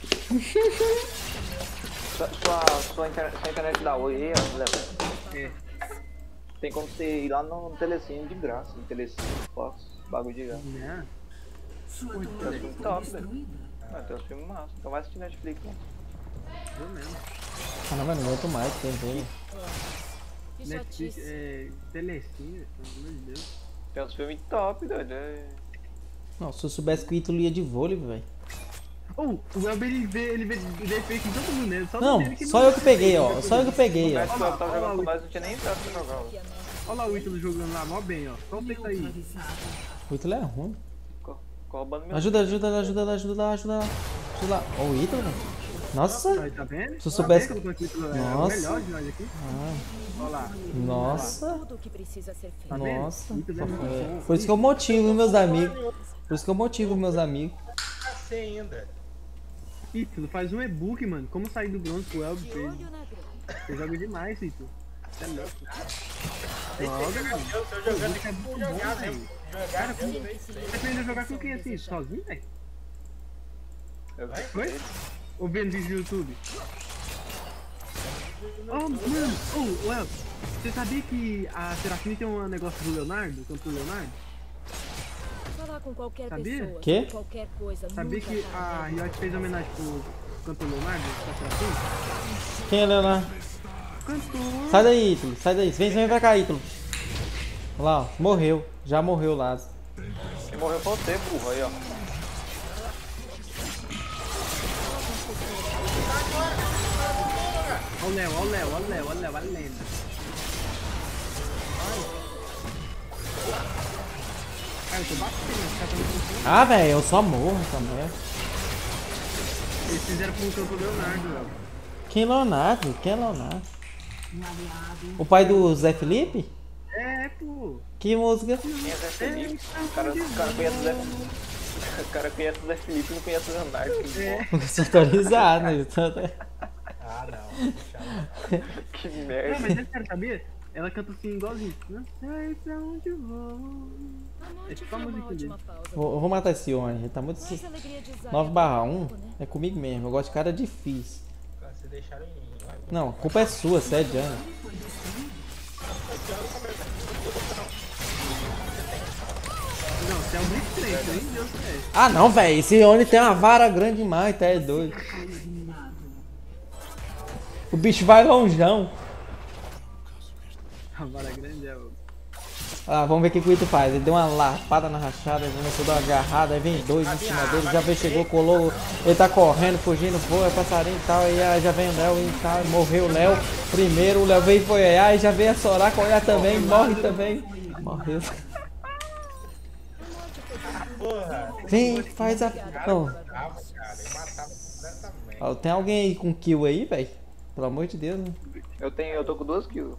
Sua, sua, sua, internet, sua internet da Oi aí, ó, Léo. É. Tem como você ir lá no Telecine de graça. No Telecine, posso. Bagulho de graça. Né? Sua Tem torre uns filmes foi top, velho. destruída. Ah, tem uns filmes massa. Então vai assistir Netflix, né? Eu mesmo. Ah, não, mas não aguento mais, tem tem. Que Netflix, chatice. é. Telecine, pelo amor de Deus. Tem uns filmes top, doido. É... Não, se eu soubesse que o Ítalo ia de vôlei, velho. Oh, o Elber ele vê, ele vê defeito em todo mundo, né? Só Não, dele que só não eu que vê peguei, defeito. ó. Só eu que peguei, ó. Mas quando eu tava olha lá, jogando com o- nós, não tinha nem entrado pra jogar. ó. Olha lá o Ítalo jogando lá, mó bem, ó. Só o aí. Neutralizado. O Ítalo é ruim. Co- Roubando meu. Ajuda, ajuda, ajuda, ajuda, ajuda. Ajuda lá. Ó, o Ítalo, velho. Nossa. Aí, tá vendo? Se eu Tá soubesse- vendo que eu tô aqui, é o Nossa. melhor de nós aqui. Ah, Olha lá. nossa. Tudo o que precisa ser feito. Tá vendo? Nossa. Ítalo é muito É, bom. por isso que eu motivo meus amigos. Por isso que eu motivo meus amigos. Passei ainda. Ítalo, faz um e-book, mano. Como sair do bronze pro Elber De fez. olho na grama. Você joga demais, Ítalo. Você é louco. Tem que Joga, jogar mano. eu tô jogando Esse é aqui muito por bom, jogar velho. mesmo. Jogar mesmo, é isso aí. Você aprendeu a jogar com quem assim? Sozinho, velho? Eu vi Foi? Ou vendo vídeo do YouTube? Oh, mano, oh, well, você sabia que a Serafine tem um negócio do Leonardo, contra o Leonardo? Falar com qualquer Sabia? pessoa Quê? sobre qualquer coisa. Sabia nunca que fará a bem. Riot fez homenagem pro cantor Leonardo, da Serafine? Quem é Leonardo? Cantor! Sai daí, Ítalo. Sai daí. Vem, vem pra cá, Ítalo. Olha lá, ó. Morreu. Já morreu o Lázaro. Quem morreu foi você, burro. Aí, ó. Olha o Léo, olha o Léo, olha o Léo, olha o Léo, olha a lenda. Cara, eu tô batendo, os caras tão me Ah, velho, eu só morro também. Eles fizeram com o cantor Leonardo, Léo. Quem é Leonardo? Quem é Leonardo? Um aliado. O pai do Zé Felipe? É, pô. Que música? Quem é Zé Felipe? O cara, o cara conhece o Zé O cara conhece o Zé Felipe e não conhece o Leonardo. Que, É. bom. Sou atualizado, né? Tô até- Ah, não. Deixa eu- Que Não, merda. mas é sério, sabia? Ela canta assim igualzinho. Não sei pra onde vou. A É morte tipo foi a uma musiquinha ótima pausa. Vou, eu vou matar esse homem, ele tá muito. Mas a alegria de Zion nove barra um é pouco, né? é comigo mesmo, eu gosto de cara difícil. Você Vocês deixaram em mim. Ué, Não, a culpa é sua, você é Diana. Não, você é um Blitz três, nem Deus é. Ah não, velho, esse Oni tem uma vara grande demais, tá é doido. O bicho vai longeão. A vara grande é o... Ah, vamos ver o que, que o Ito faz. Ele deu uma lapada na rachada, ele começou a dar uma agarrada, aí vem dois em cima dele, já veio, chegou, colou, ele tá correndo, fugindo, voa, passarinho e tal, aí ah, já vem o Léo e tal, morreu o Léo primeiro, o Léo veio e foi olhar, e já veio a Soraka olhar também, morre também. Morreu. porra. Vem, faz a... Não, Matava, cara. Eu matava completamente. ó, tem alguém aí com kill aí, velho? Pelo amor de Deus, né? Eu tenho, eu tô com duas kills.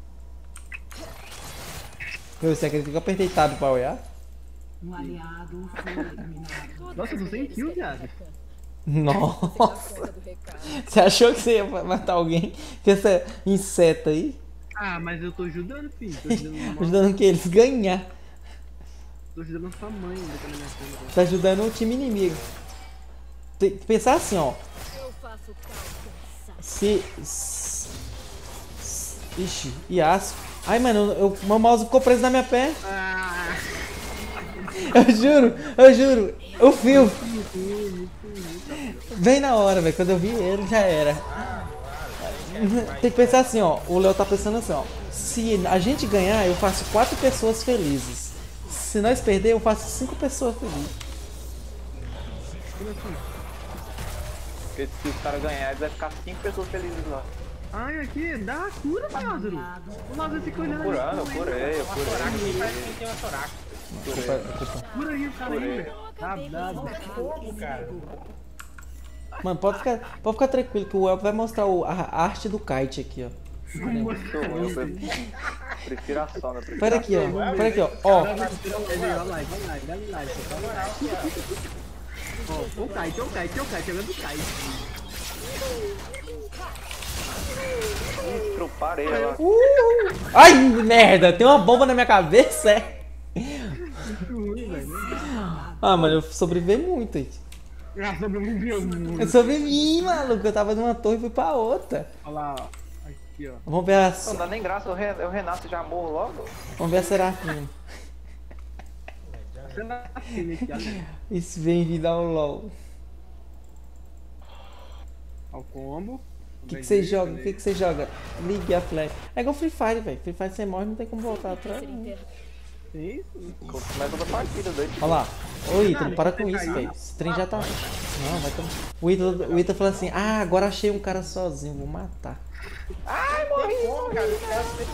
Você acredita que eu apertei tab pra olhar? Um aliado foi eliminado. Nossa, eu tô sem kill, viado. Nossa, Conta do recado. você achou que você ia matar alguém com essa inseta aí? Ah, mas eu tô ajudando, filho. Tô ajudando uma... Ajudando que eles ganhar. Tô ajudando sua mãe ainda tá na minha câmera. Tá ajudando o time inimigo. Tem que pensar assim, ó. Eu faço cálculo. Se... se- se- Ixi, Yasuo. Ai, mano, eu, meu mouse ficou preso na minha perna. Ah, Eu juro, eu juro. O fio. Vem na hora, velho. Quando eu vi ele, já era. Tem que pensar assim, ó. O Léo tá pensando assim, ó. Se a gente ganhar, eu faço quatro pessoas felizes. Se nós perder, eu faço cinco pessoas felizes. Porque se os caras ganharem, vai ficar cinco pessoas felizes lá. ai, aqui, dá a cura, Lázaro. O Lázaro fica olhando ali. Curando, eu curei, eu Uma curei. Soraka, quem parece que tem uma Soraka. Cura aí o cara Curei. ainda. Dá, dá, dá. Como, cara? Mano, pode ficar, pode ficar tranquilo que o Elp vai mostrar o- a, a arte do kite aqui, ó. Muito ruim, eu prefiro- prefiro a sombra. prefiro Pera a aqui, ó. sombra. Pera aqui, ó. Ó, Dá uma tira leve aí, ó, like, ó, like, dá like. Ó, o kite, o kite, o kite, jogando o kite. Truparei ela. ai, merda, tem uma bomba na minha cabeça, é? Ah, mano, eu sobrevivi muito aí. Ah, sobreviveu muito. Eu sobrevivi, maluco. Eu tava numa torre e fui pra outra. Olha lá, ó. Aqui, ó. Vamos ver a, Não dá nem graça, eu, re, eu renasço e já morro logo. vamos ver a Serafina. Você não assim, aqui, olha. Isso vem vida ao LOL. Ó o combo. O que, que você joga? O que, que você joga? Ligue a flash. É igual Free Fire, velho. Free Fire você morre, não tem como voltar atrás. Ser interno. Isso. Começa outra partida, doido. Olha lá. Ô, Ítalo, para com isso, velho. Esse trem já tá. Não, vai tomar. O Ítalo, o Ítalo falou assim: ah, agora achei um cara sozinho, vou matar. Como, cara? Os caras têm-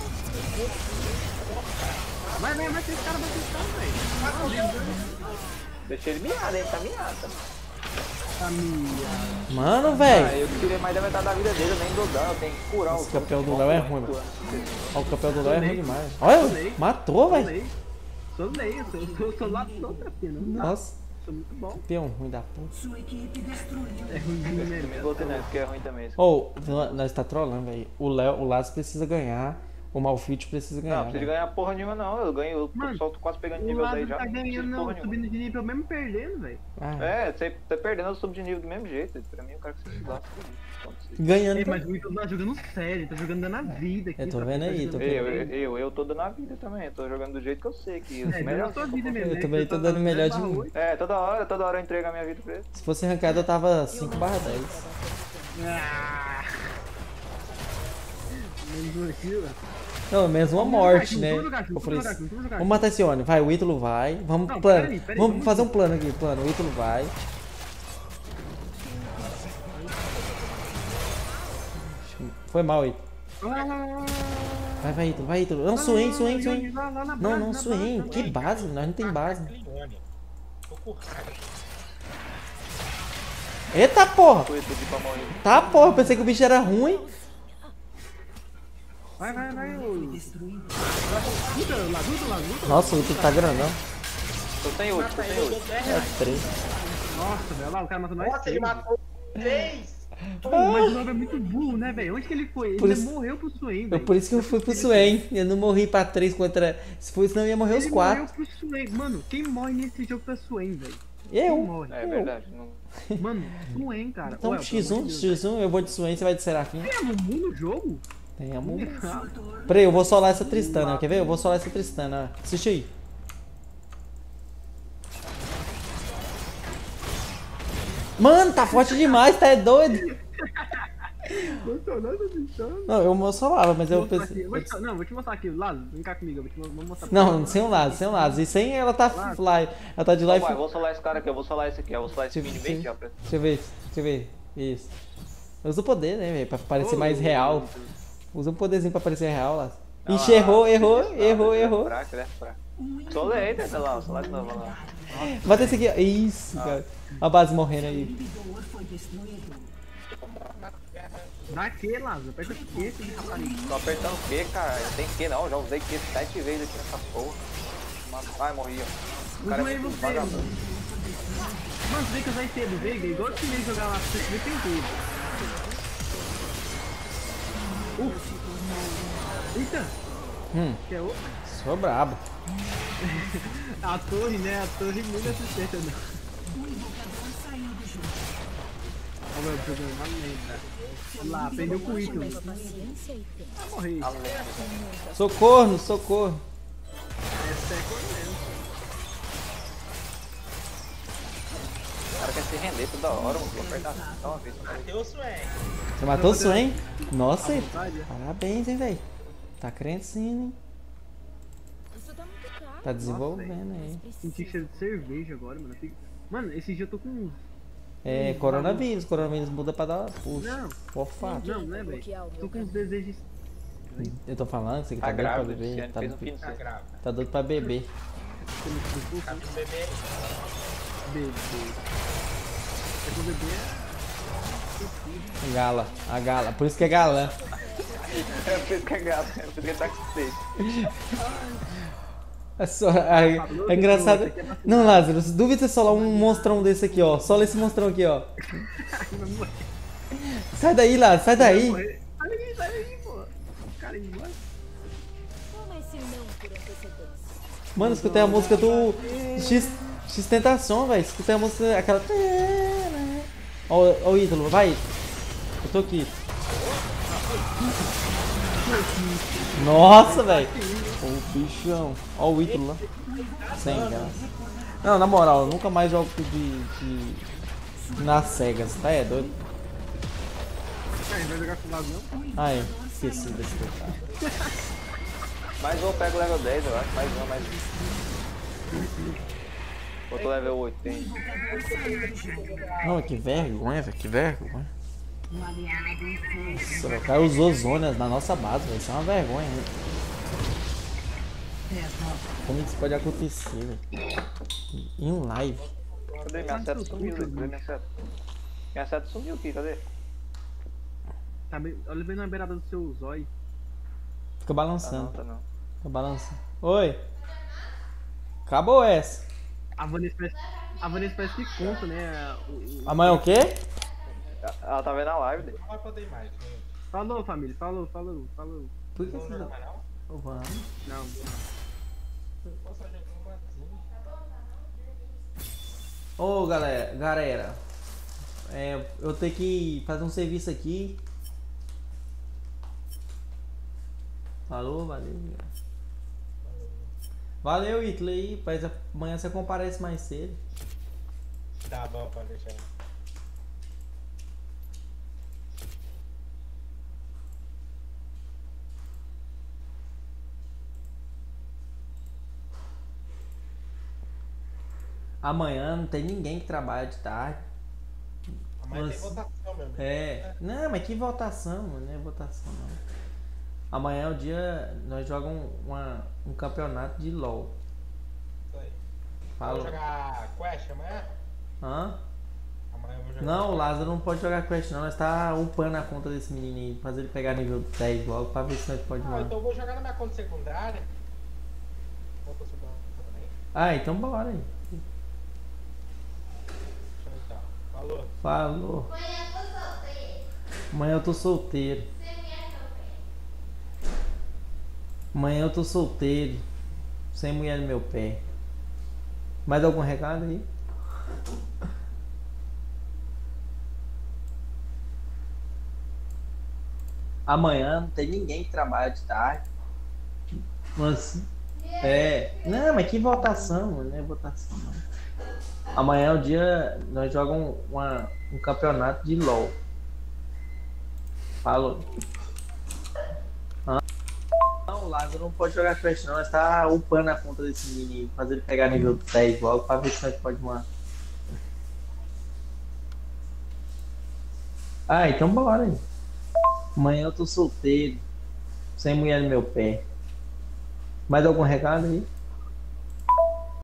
Vai, vai, vai, esse cara, vai, esse cara, velho. Deixa ele miado, ele tá miado. Família. Mano, Ah, velho. eu tirei mais da metade da vida dele, eu nem dou dano, eu tenho que curar Esse o capel do Léo é ruim, mano. Ó, o capel do Léo é ruim demais. Olha, matou, Sou velho. lei. Sou lei, eu sou, eu sou, sou lá do outra pena. Nossa, Sou muito bom. campeão ruim da puta. Sua equipe destruiu. É ruimzinho mesmo. Não gostei não, isso que é ruim também. Ô, nós tá trolando, velho. O Léo, o Lázaro precisa ganhar. O Malfit precisa Não, ganhar. não precisa velho. ganhar porra nenhuma não, eu ganho, eu Mano, solto quase pegando O nível lado daí já. tá não preciso ganhando, porra não, nenhuma. subindo de nível mesmo perdendo, velho. Ah, É, você tá perdendo, eu subo de nível do mesmo jeito. Pra mim, o cara que se lasca. ganhando. Ei, tá- mas o Ito tá jogando sério, tá jogando dando a vida aqui. Eu tô tá- vendo tá aí, jogando tô Eu, bem. eu, eu, eu tô dando a vida também, eu tô jogando do jeito que eu sei, que os É, dando melhores a sua são vida poucos. mesmo. Eu né, também que tô você tá dando melhor dando de- oito. É, toda hora, toda hora eu entrego a minha vida pra ele. Se fosse arrancado, eu tava cinco barra dez. Ah. Menos aqui, ó. Não, menos uma Vamos morte, jogar, né? vamos jogar, Eu vamos falei jogar, assim, vamos jogar. vamos matar esse Oni. Vai, o Ítalo vai. Vamos Não, plano. peraí, peraí, Vamos vamos- fazer um plano aqui, plano. O Ítalo vai. Foi mal, Ítalo. Lá, lá, lá, lá, Vai, vai, Ítalo, vai, Ítalo. Não, lá, Swain, lá, Swain, lá, Swain. lá, lá na Não, base, não, na Swain. base, Que base? Nós não tem base. Clione. Tô com raiva. Eita porra! Foi tudo pra morrer. Tá porra, eu pensei que o bicho era ruim. Vai, vai, vai, ô. Laguta, laguta, laguta. Nossa, o Ítalo tá grandão. Tô sem ult, tô sem ult. É três. Nossa, velho, lá o cara matou nós. Nossa, ele três. matou três! Pô, mas o Nobre é muito burro, né, velho? Onde que ele foi? Ele Por ainda isso- morreu pro Swain, Eu, velho. por isso que eu fui pro Swain. Eu não morri pra três contra. Se fosse, não ia morrer os Ele quatro. morreu pro Swain. Mano, quem morre nesse jogo pra Swain, velho? Eu? morre. É verdade. Não... Mano, Swain, cara. Então Ué, X pelo um, amor de Deus, X um, eu vou de Swain, você vai de Serafim. Tem a Mumu no jogo? Tem a Mumu. Ah, Peraí, eu vou solar essa Tristana, quer ver? Eu vou solar essa Tristana, ó. Assiste aí. Mano, tá forte demais, tá é doido? Não tô nada deixando. Não, eu vou solava, mas eu Vou mostrar pensei... aqui. Vou te- Não, vou te mostrar aqui. Lázaro, vem cá comigo. Eu vou te mo- vou mostrar pra Não, você. sem um lado, sem um lado. E sem ela tá fly. Ela tá de Não, life. vai, eu vou solar esse cara aqui, eu vou solar esse aqui, eu vou solar esse Deixa, mini deixa, bem aqui, ó. deixa eu ver, deixa eu ver. Isso. Usa o poder, né, velho? Pra parecer mais real. Usa um poderzinho pra parecer real lá. Ixi, errou, errou, errou, errou. Fraco, ele é fraco. Solei, né, lá, solar de novo lá. Bota esse aqui, ó. Isso, cara. A base morrendo aí. inibidor foi destruído. Pra que, Lázaro? Aperta o que esse rapariga? Tô apertando o Q, cara? Não tem Q não, já usei Q sete vezes aqui nessa porra. Mano, ai, morri, ó. O cara Usa é aí muito você, vagabundo. mano. Mano, você vê que eu já sei do Veiga, igual que nem jogar lá, você vê tem tudo. Uf. Eita, Hum, que é o... sou brabo. A torre, né? A torre muito assistente, né? O invocador saiu do jogo. Ó, meu, jogando uma lenda. Vamos lá, aprendeu com o Ítalo. Leva paciência e tempo. Vai morrer. Socorro, socorro. Essa é correndo. O cara quer se render toda hora, mano. Vou apertar só uma vez. Matei o Swain. Você matou o Swain? Nossa, Vontade, é? parabéns, hein, velho. Tá crescendo, hein? Isso tá muito caro. Tá desenvolvendo aí. Senti cheiro de cerveja agora, mano. Fico- Mano, esse dia eu tô com uns. É, coronavírus. Coronavírus muda pra dar puxa. Não, Fofado. não, né, velho? Tô com uns desejos. Eu tô falando que você Tá tá doido pra grávida, beber. Luciano Tá, fez um fim de Tá semana. grávida. tá doido pra beber. Tá com bebê. Bebê. É com bebê. Gala, a gala. Por isso que é galã. É por isso que é gato, é por isso que ele tá com sede. É, só, é, é engraçado. Não, Lázaro, duvida você solar um monstrão desse aqui, ó. Sola esse monstrão aqui, ó. Sai daí, Lázaro, sai daí. Sai daí, sai daí, pô. Cara, ele vai. Toma esse não por antecedência. Mano, escutei a música do X, X Tentação, velho. Escutei a música, aquela. Ó, ó o Ítalo, vai. Eu tô aqui. Nossa, velho. Ô, bichão. Ó o Ítalo lá. Sem graça. Não, na moral, eu nunca mais jogo de. de... nas cegas, tá? É doido? Ah, ele vai jogar com o lado não? Ah, é. Esqueci desse detalhe. Mais um eu pego level dez, eu acho. Mais um, mais um. Outro level oitenta. Não, que vergonha, velho. Que vergonha. Um aliado foi Nossa, velho, o cara usou zonas na nossa base, velho. Isso é uma vergonha, né? Como isso pode acontecer, velho? Em live. Cadê? Minha seta sumiu, cadê minha seta? Minha seta sumiu aqui, cadê? Tá bem, olha bem na beirada do seu zóio. Fica Tá não, balançando. tá não. Fica balançando. Oi. Acabou essa. A Vanessa parece, a Vanessa parece que conta, né? O, o... Amanhã é o quê? Ela tá vendo a live dele. Não vai poder mais, gente. Falou, família. Falou, falou, falou. Por que Não você joga não... mais não? Oh, vamos. Não. Posso jogar um batizinho? Ô, galera, galera. É, eu tenho que fazer um serviço aqui. Falou, valeu. Valeu, Itley. Mas amanhã você comparece mais cedo. Tá bom, pode deixar. Amanhã não tem ninguém que trabalha de tarde. Amanhã tem Nossa. votação, meu amigo. É. Não, mas que votação, mano. Não é votação, não. Amanhã é o dia. Nós jogamos uma, um campeonato de LOL. Isso aí. Fala. Vamos jogar Quest amanhã? Hã? Amanhã eu vou jogar. Não, o Lázaro não pode jogar Quest, não. Nós tá upando a conta desse menininho. Fazer ele pegar nível dez logo pra ver se nós pode Ah, mandar. então eu vou jogar na minha conta secundária. Vou pra subir também. Ah, então bora aí. Então, então. Falou. Falou. Amanhã eu tô solteiro. Amanhã eu tô solteiro. Sem mulher no meu pé. Mais algum recado aí? Amanhã não tem ninguém que trabalha de tarde. Mas, é. Não, mas que votação, mano. Não é votação, não. Amanhã é o dia. Nós jogamos uma, um campeonato de LOL. Falou. Ah, não, o Lago não pode jogar Crash, não. Nós tá upando a conta desse menino. Fazer ele pegar nível dez logo pra ver se nós pode uma. Ah, então bora aí. Amanhã eu tô solteiro. Sem mulher no meu pé. Mais algum recado aí?